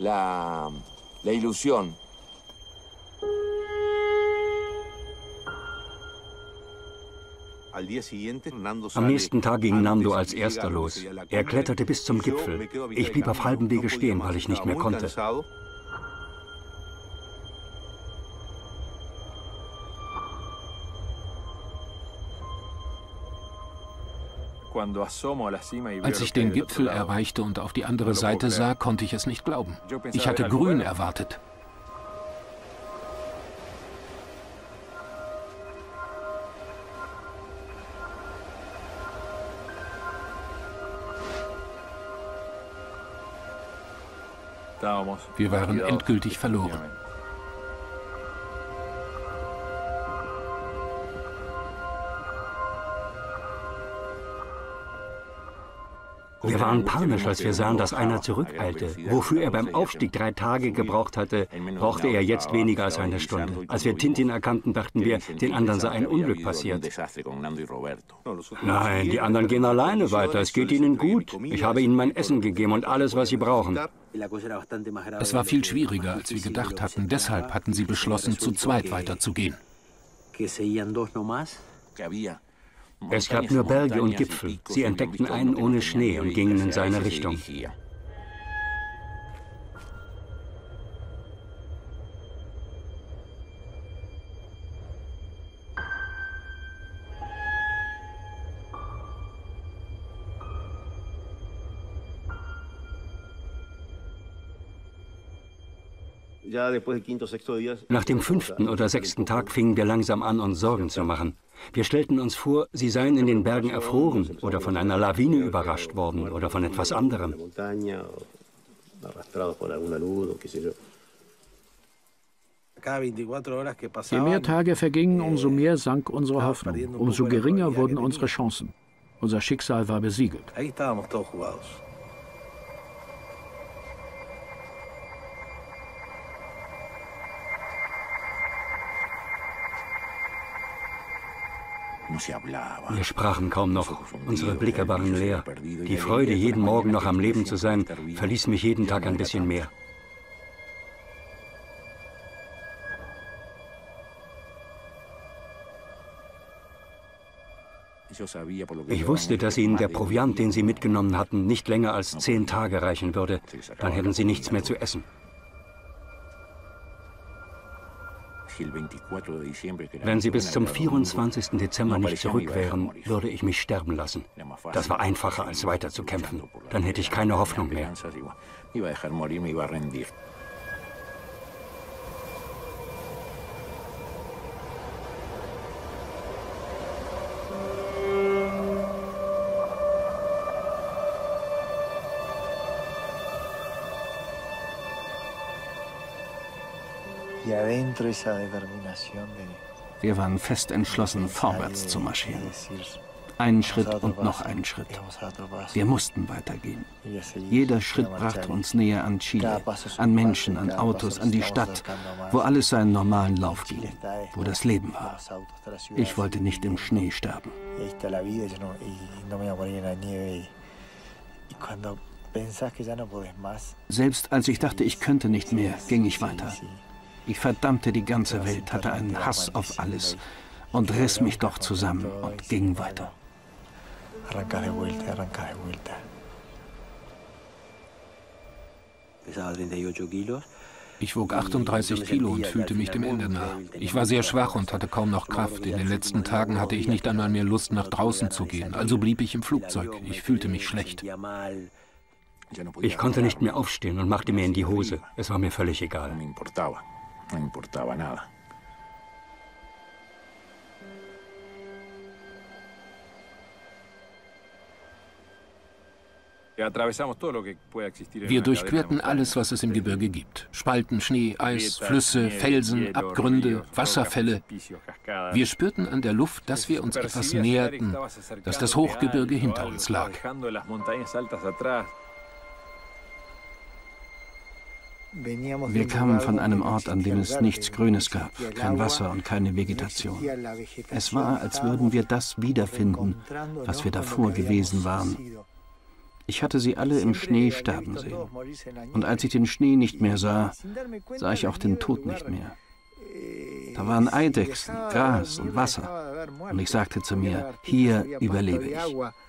Am nächsten Tag ging Nando als erster los. Er kletterte bis zum Gipfel. Ich blieb auf halbem Wege stehen, weil ich nicht mehr konnte. Als ich den Gipfel erreichte und auf die andere Seite sah, konnte ich es nicht glauben. Ich hatte Grün erwartet. Wir waren endgültig verloren. Wir waren panisch, als wir sahen, dass einer zurückeilte. Wofür er beim Aufstieg drei Tage gebraucht hatte, brauchte er jetzt weniger als eine Stunde. Als wir Tintin erkannten, dachten wir, den anderen sei ein Unglück passiert. Nein, die anderen gehen alleine weiter. Es geht ihnen gut. Ich habe ihnen mein Essen gegeben und alles, was sie brauchen. Es war viel schwieriger, als wir gedacht hatten. Deshalb hatten sie beschlossen, zu zweit weiterzugehen. Es gab nur Berge und Gipfel. Sie entdeckten einen ohne Schnee und gingen in seine Richtung. Nach dem fünften oder sechsten Tag fingen wir langsam an, uns Sorgen zu machen. Wir stellten uns vor, sie seien in den Bergen erfroren oder von einer Lawine überrascht worden oder von etwas anderem. Je mehr Tage vergingen, umso mehr sank unsere Hoffnung, umso geringer wurden unsere Chancen. Unser Schicksal war besiegelt. Wir sprachen kaum noch. Unsere Blicke waren leer. Die Freude, jeden Morgen noch am Leben zu sein, verließ mich jeden Tag ein bisschen mehr. Ich wusste, dass ihnen der Proviant, den sie mitgenommen hatten, nicht länger als zehn Tage reichen würde. Dann hätten sie nichts mehr zu essen. Wenn sie bis zum vierundzwanzigsten Dezember nicht zurück wären, würde ich mich sterben lassen. Das war einfacher, als weiter zu kämpfen. Dann hätte ich keine Hoffnung mehr. Wir waren fest entschlossen, vorwärts zu marschieren. Einen Schritt und noch einen Schritt. Wir mussten weitergehen. Jeder Schritt brachte uns näher an Chile, an Menschen, an Autos, an die Stadt, wo alles seinen normalen Lauf ging, wo das Leben war. Ich wollte nicht im Schnee sterben. Selbst als ich dachte, ich könnte nicht mehr, ging ich weiter. Ich verdammte die ganze Welt, hatte einen Hass auf alles und riss mich doch zusammen und ging weiter. Ich wog achtunddreißig Kilo und fühlte mich dem Ende nah. Ich war sehr schwach und hatte kaum noch Kraft. In den letzten Tagen hatte ich nicht einmal mehr Lust, nach draußen zu gehen. Also blieb ich im Flugzeug. Ich fühlte mich schlecht. Ich konnte nicht mehr aufstehen und machte mir in die Hose. Es war mir völlig egal. Wir durchquerten alles, was es im Gebirge gibt. Spalten, Schnee, Eis, Flüsse, Felsen, Abgründe, Wasserfälle. Wir spürten an der Luft, dass wir uns etwas näherten, dass das Hochgebirge hinter uns lag. Wir kamen von einem Ort, an dem es nichts Grünes gab, kein Wasser und keine Vegetation. Es war, als würden wir das wiederfinden, was wir davor gewesen waren. Ich hatte sie alle im Schnee sterben sehen. Und als ich den Schnee nicht mehr sah, sah ich auch den Tod nicht mehr. Da waren Eidechsen, Gras und Wasser. Und ich sagte zu mir, hier überlebe ich.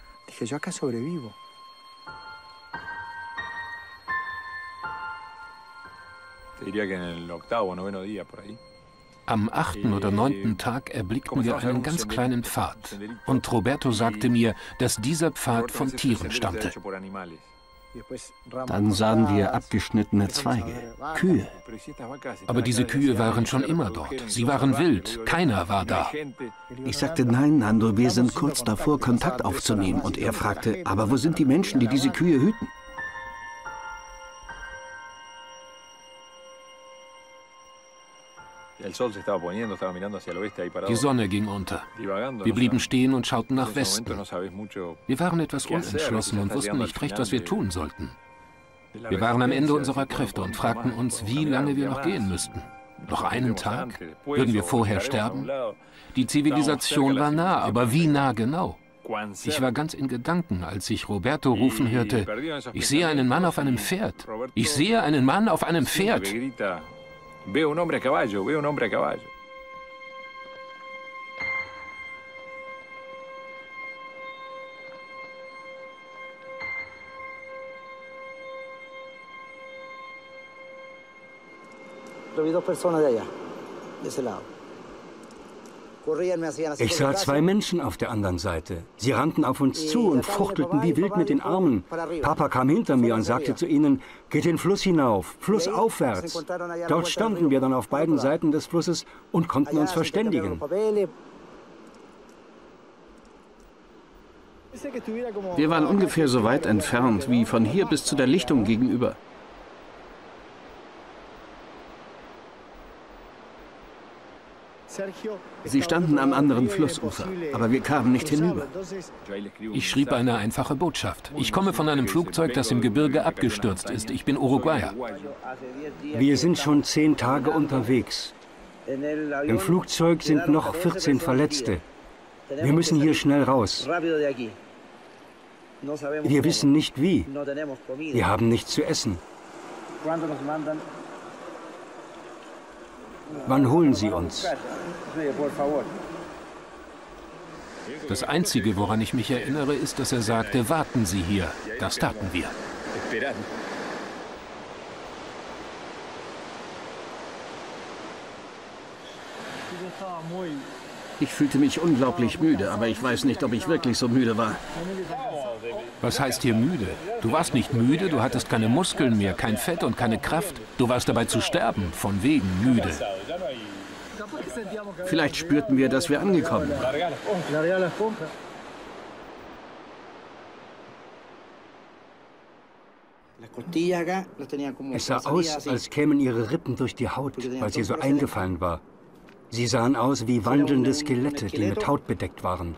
Am achten oder neunten Tag erblickten wir einen ganz kleinen Pfad. Und Roberto sagte mir, dass dieser Pfad von Tieren stammte. Dann sahen wir abgeschnittene Zweige, Kühe. Aber diese Kühe waren schon immer dort. Sie waren wild. Keiner war da. Ich sagte, nein, Nando, wir sind kurz davor, Kontakt aufzunehmen. Und er fragte, aber wo sind die Menschen, die diese Kühe hüten? Die Sonne ging unter. Wir blieben stehen und schauten nach Westen. Wir waren etwas unentschlossen und wussten nicht recht, was wir tun sollten. Wir waren am Ende unserer Kräfte und fragten uns, wie lange wir noch gehen müssten. Noch einen Tag? Würden wir vorher sterben? Die Zivilisation war nah, aber wie nah genau? Ich war ganz in Gedanken, als ich Roberto rufen hörte, ich sehe einen Mann auf einem Pferd. Ich sehe einen Mann auf einem Pferd. Veo un hombre a caballo, veo un hombre a caballo. Vi dos personas de allá, de ese lado. Ich sah zwei Menschen auf der anderen Seite. Sie rannten auf uns zu und fuchtelten wie wild mit den Armen. Papa kam hinter mir und sagte zu ihnen, geht den Fluss hinauf, flussaufwärts. Dort standen wir dann auf beiden Seiten des Flusses und konnten uns verständigen. Wir waren ungefähr so weit entfernt wie von hier bis zu der Lichtung gegenüber. Sie standen am anderen Flussufer, aber wir kamen nicht hinüber. Ich schrieb eine einfache Botschaft. Ich komme von einem Flugzeug, das im Gebirge abgestürzt ist. Ich bin Uruguayer. Wir sind schon zehn Tage unterwegs. Im Flugzeug sind noch vierzehn Verletzte. Wir müssen hier schnell raus. Wir wissen nicht wie. Wir haben nichts zu essen. Wann holen Sie uns? Das Einzige, woran ich mich erinnere, ist, dass er sagte, warten Sie hier. Das taten wir. Ich fühlte mich unglaublich müde, aber ich weiß nicht, ob ich wirklich so müde war. Was heißt hier müde? Du warst nicht müde, du hattest keine Muskeln mehr, kein Fett und keine Kraft. Du warst dabei zu sterben, von wegen müde. Vielleicht spürten wir, dass wir angekommen waren. Es sah aus, als kämen ihre Rippen durch die Haut, weil sie so eingefallen war. Sie sahen aus wie wandelnde Skelette, die mit Haut bedeckt waren.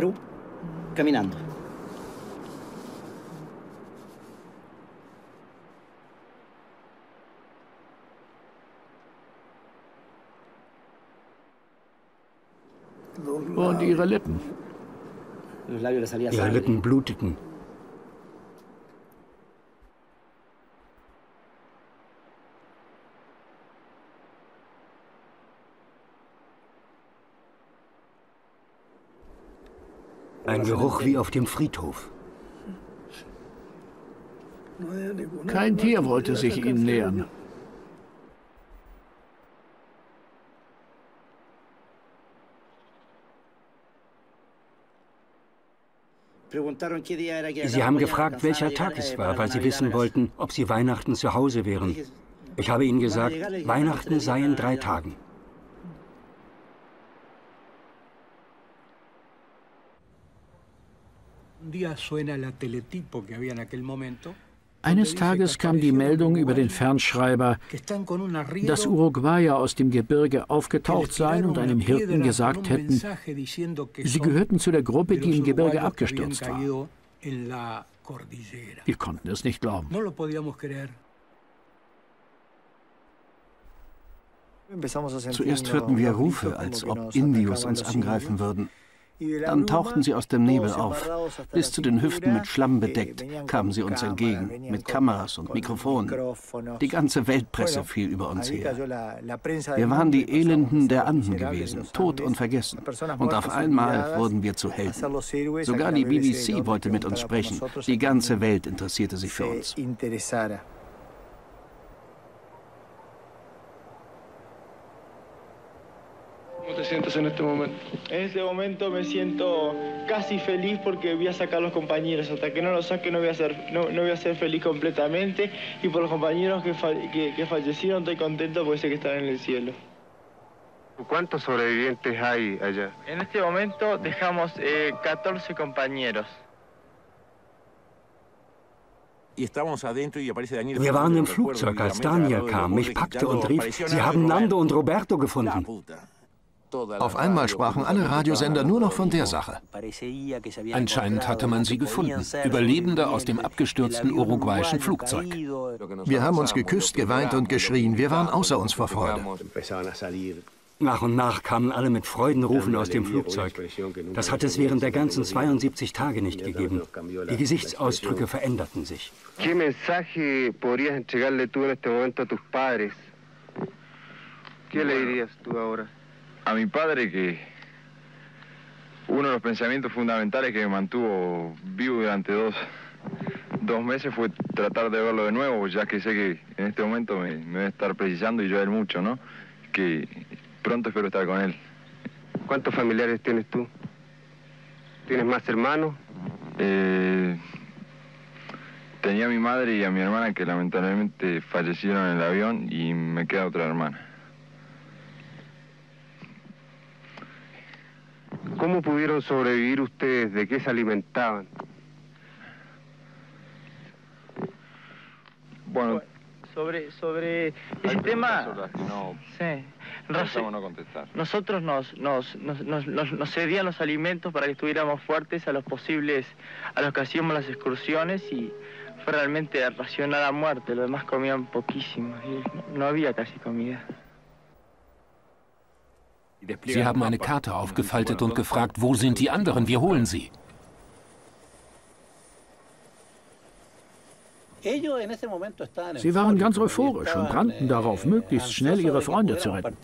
Und ihre Lippen. Ihre Lippen bluteten. Ein Geruch wie auf dem Friedhof. Kein Tier wollte sich ihnen nähern. Sie haben gefragt, welcher Tag es war, weil sie wissen wollten, ob sie Weihnachten zu Hause wären. Ich habe ihnen gesagt, Weihnachten sei in drei Tagen. Eines Tages kam die Meldung über den Fernschreiber, dass Uruguayer aus dem Gebirge aufgetaucht seien und einem Hirten gesagt hätten, sie gehörten zu der Gruppe, die im Gebirge abgestürzt war. Wir konnten es nicht glauben. Zuerst hörten wir Rufe, als ob Indios uns angreifen würden. Dann tauchten sie aus dem Nebel auf. Bis zu den Hüften mit Schlamm bedeckt, kamen sie uns entgegen, mit Kameras und Mikrofonen. Die ganze Weltpresse fiel über uns her. Wir waren die Elenden der Anden gewesen, tot und vergessen. Und auf einmal wurden wir zu Helden. Sogar die B B C wollte mit uns sprechen. Die ganze Welt interessierte sich für uns. ¿Cómo te sientes en este momento? En este momento me siento casi feliz porque voy a sacar a los compañeros. Hasta que no los saque no voy a ser, no, no voy a ser feliz completamente. Y por los compañeros que, fa que, que fallecieron estoy contento porque sé que están en el cielo. ¿Cuántos sobrevivientes hay allá? En este momento dejamos eh, catorce compañeros. Wir waren im Flugzeug, als Daniel kam, mich packte und rief, Sie haben Nando und Roberto gefunden. Auf einmal sprachen alle Radiosender nur noch von der Sache. Anscheinend hatte man sie gefunden. Überlebende aus dem abgestürzten uruguayischen Flugzeug. Wir haben uns geküsst, geweint und geschrien. Wir waren außer uns vor Freude. Nach und nach kamen alle mit Freudenrufen aus dem Flugzeug. Das hat es während der ganzen zweiundsiebzig Tage nicht gegeben. Die Gesichtsausdrücke veränderten sich. ¿Qué mensaje podrías entregarle tú en este momento a tus padres? ¿Qué le dirías tú ahora? A mi padre que uno de los pensamientos fundamentales que me mantuvo vivo durante dos, dos meses fue tratar de verlo de nuevo, ya que sé que en este momento me, me debe estar precisando y yo a él mucho, ¿no? Que pronto espero estar con él. ¿Cuántos familiares tienes tú? ¿Tienes más hermanos? Eh, tenía a mi madre y a mi hermana que lamentablemente fallecieron en el avión y me queda otra hermana. ¿Cómo pudieron sobrevivir ustedes? ¿De qué se alimentaban? Bueno, sobre, sobre ese tema, no, sí. no, no contestar. Nosotros nos, nos, nos, nos, nos cedían los alimentos para que estuviéramos fuertes a los posibles, a los que hacíamos las excursiones y fue realmente racionada a muerte, los demás comían poquísimo, y no había casi comida. Sie haben eine Karte aufgefaltet und gefragt, wo sind die anderen, wir holen sie. Sie waren ganz euphorisch und brannten darauf, möglichst schnell ihre Freunde zu retten.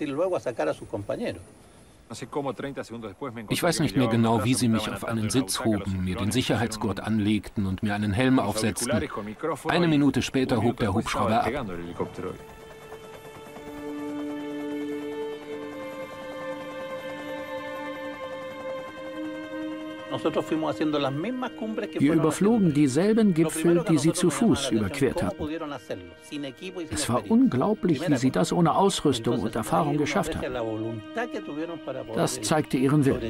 Ich weiß nicht mehr genau, wie sie mich auf einen Sitz hoben, mir den Sicherheitsgurt anlegten und mir einen Helm aufsetzten. Eine Minute später hob der Hubschrauber ab. Wir überflogen dieselben Gipfel, die sie zu Fuß überquert hatten. Es war unglaublich, wie sie das ohne Ausrüstung und Erfahrung geschafft haben. Das zeigte ihren Willen.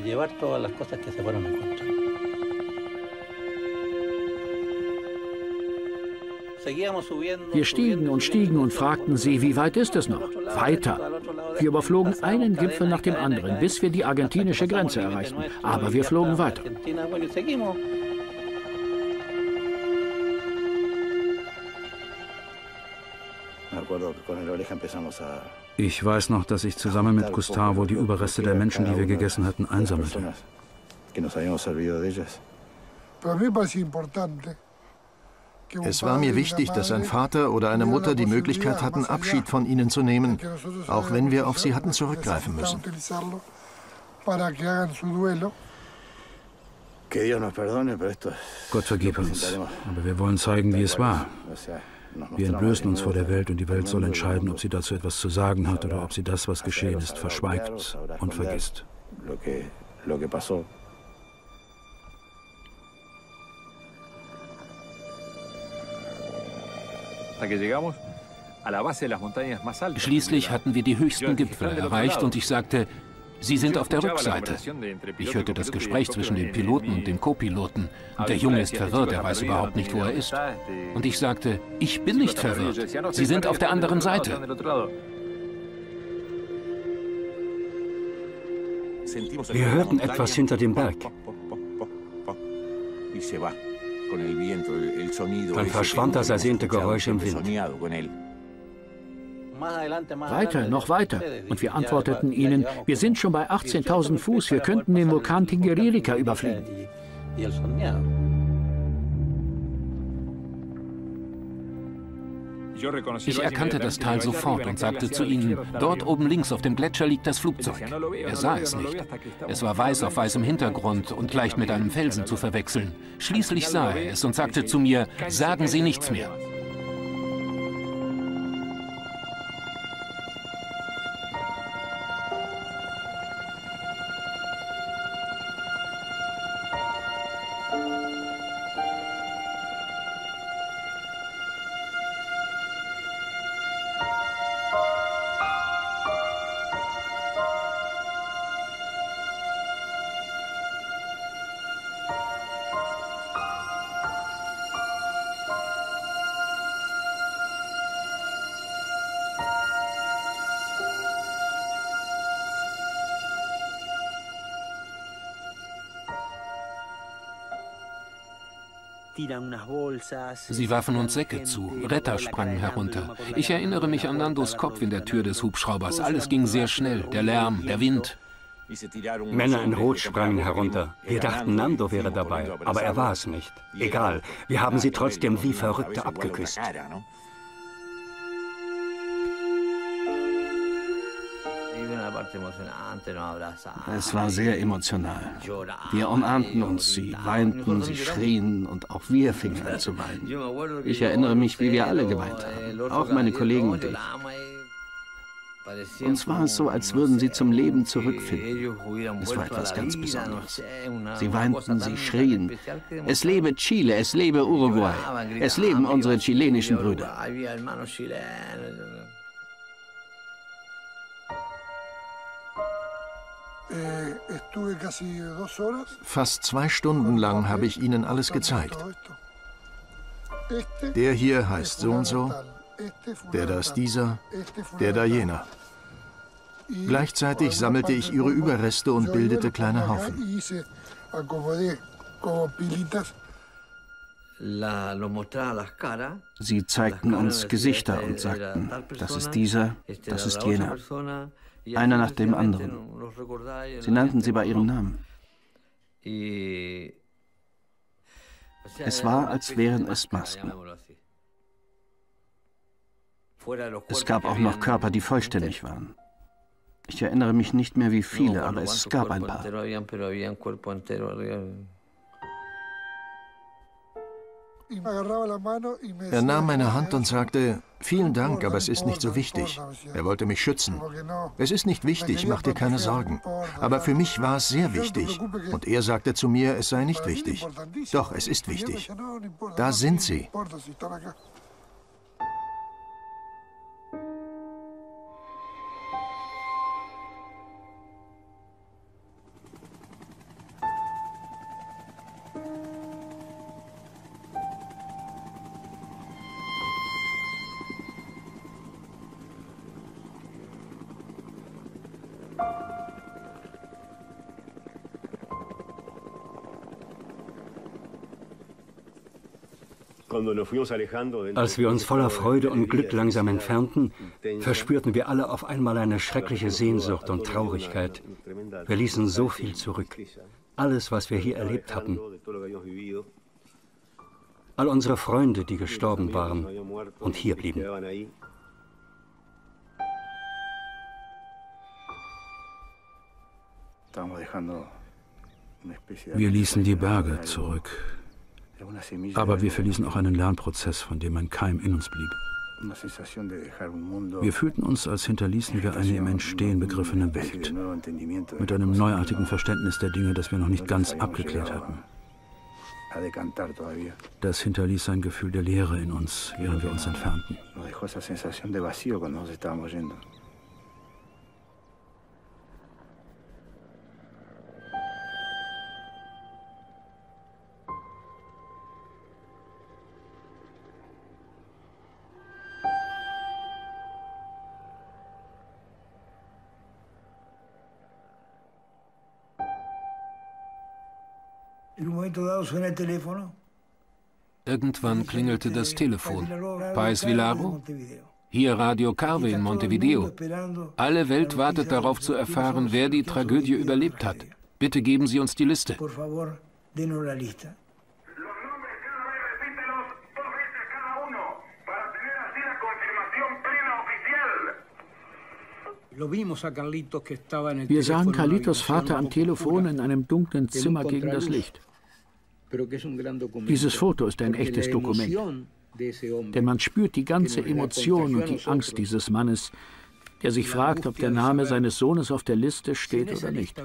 Wir stiegen und stiegen und fragten sie, wie weit ist es noch? Weiter. Wir überflogen einen Gipfel nach dem anderen, bis wir die argentinische Grenze erreichten. Aber wir flogen weiter. Ich weiß noch, dass ich zusammen mit Gustavo die Überreste der Menschen, die wir gegessen hatten, einsammelte. Es war mir wichtig, dass ein Vater oder eine Mutter die Möglichkeit hatten, Abschied von ihnen zu nehmen, auch wenn wir auf sie hatten zurückgreifen müssen. Gott vergib uns, aber wir wollen zeigen, wie es war. Wir entblößen uns vor der Welt und die Welt soll entscheiden, ob sie dazu etwas zu sagen hat oder ob sie das, was geschehen ist, verschweigt und vergisst. Schließlich hatten wir die höchsten Gipfel erreicht und ich sagte, Sie sind auf der Rückseite. Ich hörte das Gespräch zwischen dem Piloten und dem Co-Piloten. Und der Junge ist verwirrt, er weiß überhaupt nicht, wo er ist. Und ich sagte, ich bin nicht verwirrt. Sie sind auf der anderen Seite. Wir hörten etwas hinter dem Berg. Dann verschwand das ersehnte Geräusch im Wind. Weiter, noch weiter. Und wir antworteten ihnen, wir sind schon bei achtzehntausend Fuß, wir könnten den Vulkan Tinguiririca überfliegen. Ich erkannte das Tal sofort und sagte zu ihnen, dort oben links auf dem Gletscher liegt das Flugzeug. Er sah es nicht. Es war weiß auf weißem Hintergrund und leicht mit einem Felsen zu verwechseln. Schließlich sah er es und sagte zu mir, sagen Sie nichts mehr. Sie warfen uns Säcke zu, Retter sprangen herunter. Ich erinnere mich an Nandos Kopf in der Tür des Hubschraubers. Alles ging sehr schnell, der Lärm, der Wind. Männer in Rot sprangen herunter. Wir dachten, Nando wäre dabei, aber er war es nicht. Egal, wir haben sie trotzdem wie Verrückte abgeküsst. Es war sehr emotional. Wir umarmten uns, sie weinten, sie schrien und auch wir fingen an zu weinen. Ich erinnere mich, wie wir alle geweint haben, auch meine Kollegen und ich. Uns war es so, als würden sie zum Leben zurückfinden. Es war etwas ganz Besonderes. Sie weinten, sie schrien. Es lebe Chile, es lebe Uruguay, es leben unsere chilenischen Brüder. Fast zwei Stunden lang habe ich ihnen alles gezeigt. Der hier heißt so und so, der da ist dieser, der da jener. Gleichzeitig sammelte ich ihre Überreste und bildete kleine Haufen. Sie zeigten uns Gesichter und sagten, das ist dieser, das ist jener. Einer nach dem anderen. Sie nannten sie bei ihrem Namen. Es war, als wären es Masken. Es gab auch noch Körper, die vollständig waren. Ich erinnere mich nicht mehr, wie viele, aber es gab ein paar. Er nahm meine Hand und sagte, vielen Dank, aber es ist nicht so wichtig. Er wollte mich schützen. Es ist nicht wichtig, mach dir keine Sorgen. Aber für mich war es sehr wichtig. Und er sagte zu mir, es sei nicht wichtig. Doch, es ist wichtig. Da sind sie. Als wir uns voller Freude und Glück langsam entfernten, verspürten wir alle auf einmal eine schreckliche Sehnsucht und Traurigkeit. Wir ließen so viel zurück. Alles, was wir hier erlebt hatten. All unsere Freunde, die gestorben waren und hier blieben. Wir ließen die Berge zurück. Aber wir verließen auch einen Lernprozess, von dem ein Keim in uns blieb. Wir fühlten uns, als hinterließen wir eine im Entstehen begriffene Welt, mit einem neuartigen Verständnis der Dinge, das wir noch nicht ganz abgeklärt hatten. Das hinterließ ein Gefühl der Leere in uns, während wir uns entfernten. Irgendwann klingelte das Telefon. Paez Vilaro? Hier Radio Carve in Montevideo. Alle Welt wartet darauf zu erfahren, wer die Tragödie überlebt hat. Bitte geben Sie uns die Liste. Wir sahen Carlitos Vater am Telefon in einem dunklen Zimmer gegen das Licht. Dieses Foto ist ein echtes Dokument. Denn man spürt die ganze Emotion und die Angst dieses Mannes, der sich fragt, ob der Name seines Sohnes auf der Liste steht oder nicht.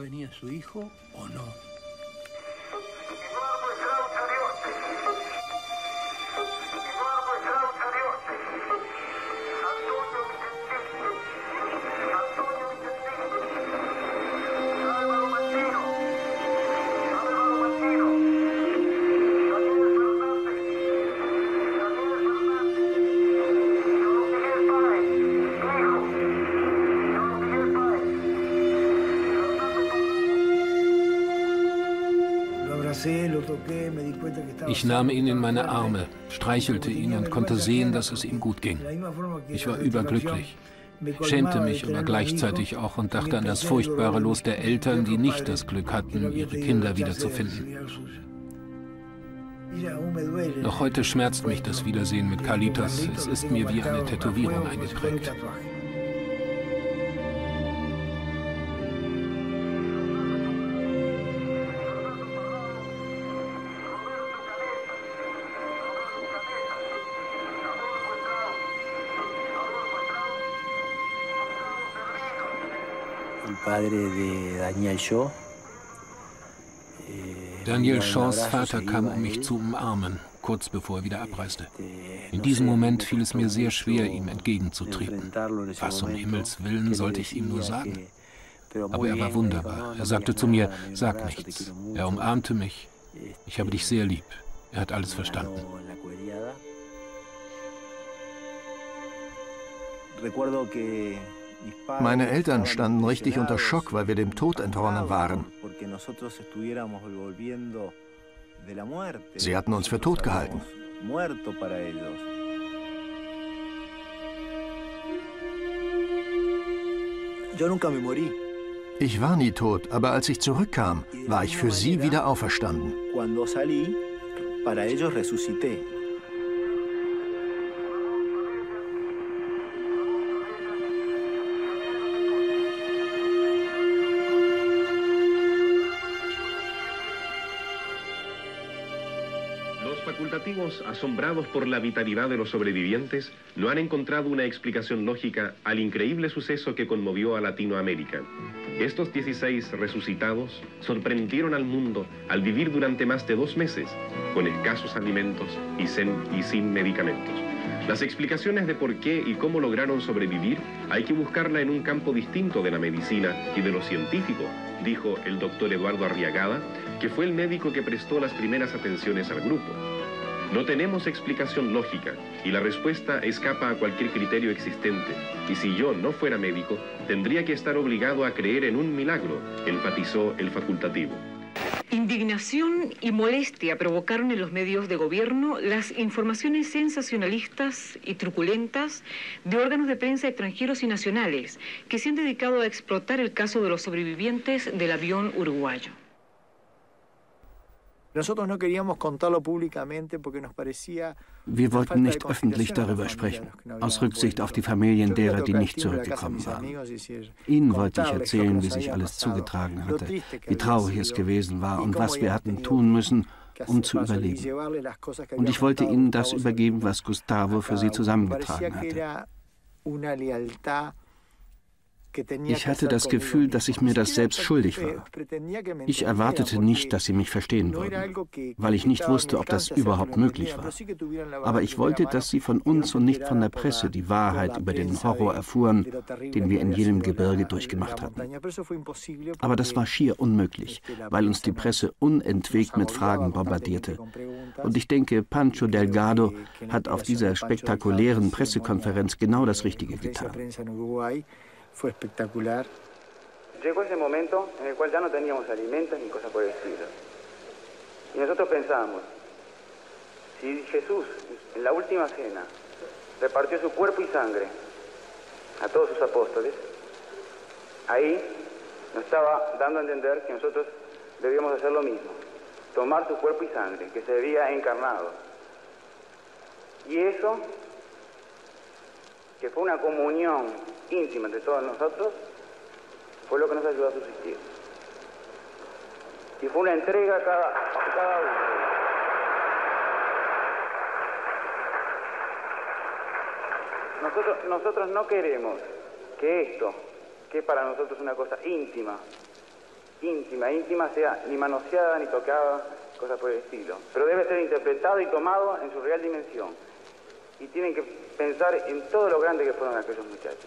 Ich nahm ihn in meine Arme, streichelte ihn und konnte sehen, dass es ihm gut ging. Ich war überglücklich, schämte mich aber gleichzeitig auch und dachte an das furchtbare Los der Eltern, die nicht das Glück hatten, ihre Kinder wiederzufinden. Noch heute schmerzt mich das Wiedersehen mit Carlitos. Es ist mir wie eine Tätowierung eingeprägt. Daniel Shaws Vater kam, um mich zu umarmen, kurz bevor er wieder abreiste. In diesem Moment fiel es mir sehr schwer, ihm entgegenzutreten. Was um Himmels Willen sollte ich ihm nur sagen? Aber er war wunderbar. Er sagte zu mir, sag nichts. Er umarmte mich. Ich habe dich sehr lieb. Er hat alles verstanden. Meine Eltern standen richtig unter Schock, weil wir dem Tod entronnen waren. Sie hatten uns für tot gehalten. Ich war nie tot, aber als ich zurückkam, war ich für sie wieder auferstanden. Facultativos, asombrados por la vitalidad de los sobrevivientes, no han encontrado una explicación lógica al increíble suceso que conmovió a Latinoamérica. Estos dieciséis resucitados sorprendieron al mundo al vivir durante más de dos meses con escasos alimentos y, sen y sin medicamentos. Las explicaciones de por qué y cómo lograron sobrevivir hay que buscarla en un campo distinto de la medicina y de lo científico, dijo el doctor Eduardo Arriagada, que fue el médico que prestó las primeras atenciones al grupo. No tenemos explicación lógica y la respuesta escapa a cualquier criterio existente. Y si yo no fuera médico, tendría que estar obligado a creer en un milagro, enfatizó el facultativo. Indignación y molestia provocaron en los medios de gobierno las informaciones sensacionalistas y truculentas de órganos de prensa extranjeros y nacionales que se han dedicado a explotar el caso de los sobrevivientes del avión uruguayo. Wir wollten nicht öffentlich darüber sprechen, aus Rücksicht auf die Familien derer, die nicht zurückgekommen waren. Ihnen wollte ich erzählen, wie sich alles zugetragen hatte, wie traurig es gewesen war und was wir hatten tun müssen, um zu überleben. Und ich wollte ihnen das übergeben, was Gustavo für sie zusammengetragen hatte. Ich hatte das Gefühl, dass ich mir das selbst schuldig war. Ich erwartete nicht, dass sie mich verstehen würden, weil ich nicht wusste, ob das überhaupt möglich war. Aber ich wollte, dass sie von uns und nicht von der Presse die Wahrheit über den Horror erfuhren, den wir in jenem Gebirge durchgemacht hatten. Aber das war schier unmöglich, weil uns die Presse unentwegt mit Fragen bombardierte. Und ich denke, Pancho Delgado hat auf dieser spektakulären Pressekonferenz genau das Richtige getan. Fue espectacular. Llegó ese momento en el cual ya no teníamos alimentos ni cosas por el estilo. Y nosotros pensábamos, si Jesús en la última cena repartió su cuerpo y sangre a todos sus apóstoles, ahí nos estaba dando a entender que nosotros debíamos hacer lo mismo, tomar su cuerpo y sangre, que se había encarnado. Y eso, que fue una comunión íntima entre todos nosotros, fue lo que nos ayudó a subsistir. Y fue una entrega a cada, a cada uno. Nosotros, nosotros no queremos que esto, que es para nosotros una cosa íntima, íntima, íntima, sea ni manoseada ni tocada, cosas por el estilo. Pero debe ser interpretado y tomado en su real dimensión. Y tienen que pensar en todo lo grande que fueron aquellos muchachos.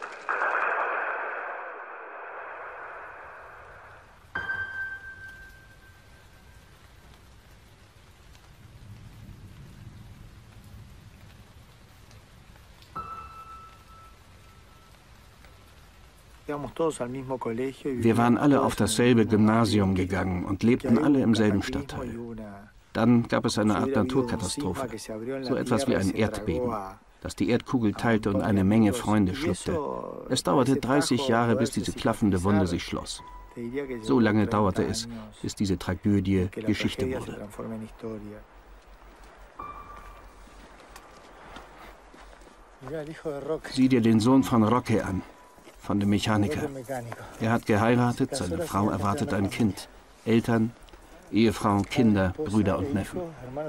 Wir waren alle auf dasselbe Gymnasium gegangen und lebten alle im selben Stadtteil. Dann gab es eine Art Naturkatastrophe, so etwas wie ein Erdbeben, das die Erdkugel teilte und eine Menge Freunde schluckte. Es dauerte dreißig Jahre, bis diese klaffende Wunde sich schloss. So lange dauerte es, bis diese Tragödie Geschichte wurde. Sieh dir den Sohn von Roque an, von dem Mechaniker. Er hat geheiratet, seine Frau erwartet ein Kind. Eltern, Ehefrau, Kinder, Brüder und Neffen.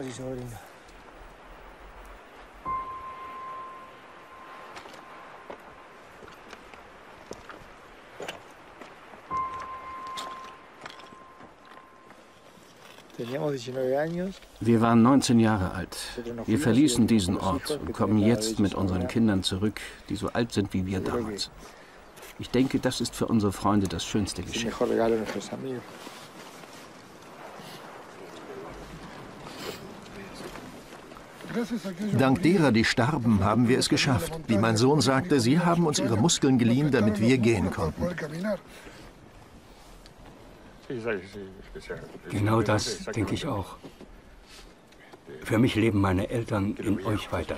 Wir waren neunzehn Jahre alt. Wir verließen diesen Ort und kommen jetzt mit unseren Kindern zurück, die so alt sind wie wir damals. Ich denke, das ist für unsere Freunde das schönste Geschenk. Dank derer, die starben, haben wir es geschafft. Wie mein Sohn sagte, sie haben uns ihre Muskeln geliehen, damit wir gehen konnten. Genau das denke ich auch. Für mich leben meine Eltern in euch weiter.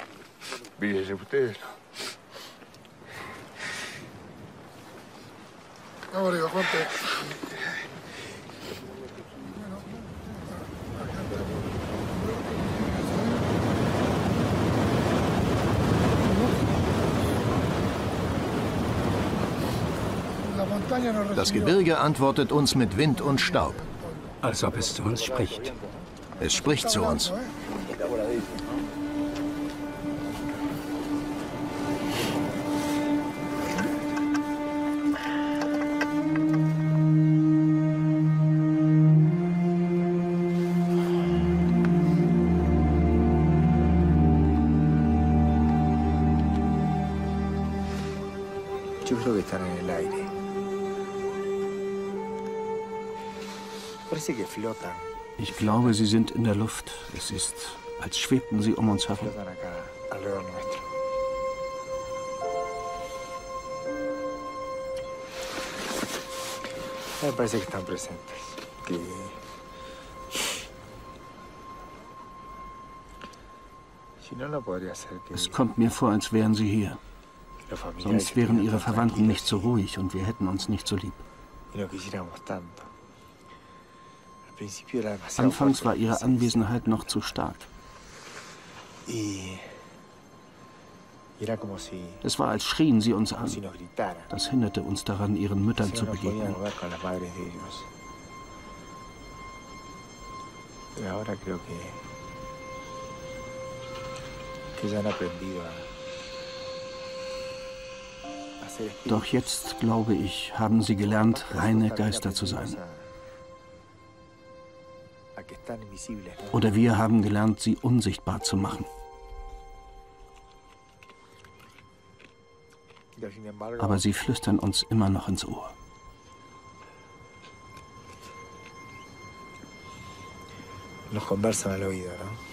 Das Gebirge antwortet uns mit Wind und Staub. Als ob es zu uns spricht. Es spricht zu uns. Ich glaube, sie sind in der Luft. Es ist, als schwebten sie um uns herum. Es kommt mir vor, als wären sie hier. Sonst wären ihre Verwandten nicht so ruhig und wir hätten uns nicht so lieb. Anfangs war ihre Anwesenheit noch zu stark. Es war, als schrien sie uns an. Das hinderte uns daran, ihren Müttern zu begegnen. Doch jetzt, glaube ich, haben sie gelernt, reine Geister zu sein. Oder wir haben gelernt, sie unsichtbar zu machen. Aber sie flüstern uns immer noch ins Ohr. Nos conversan al oído, ¿no?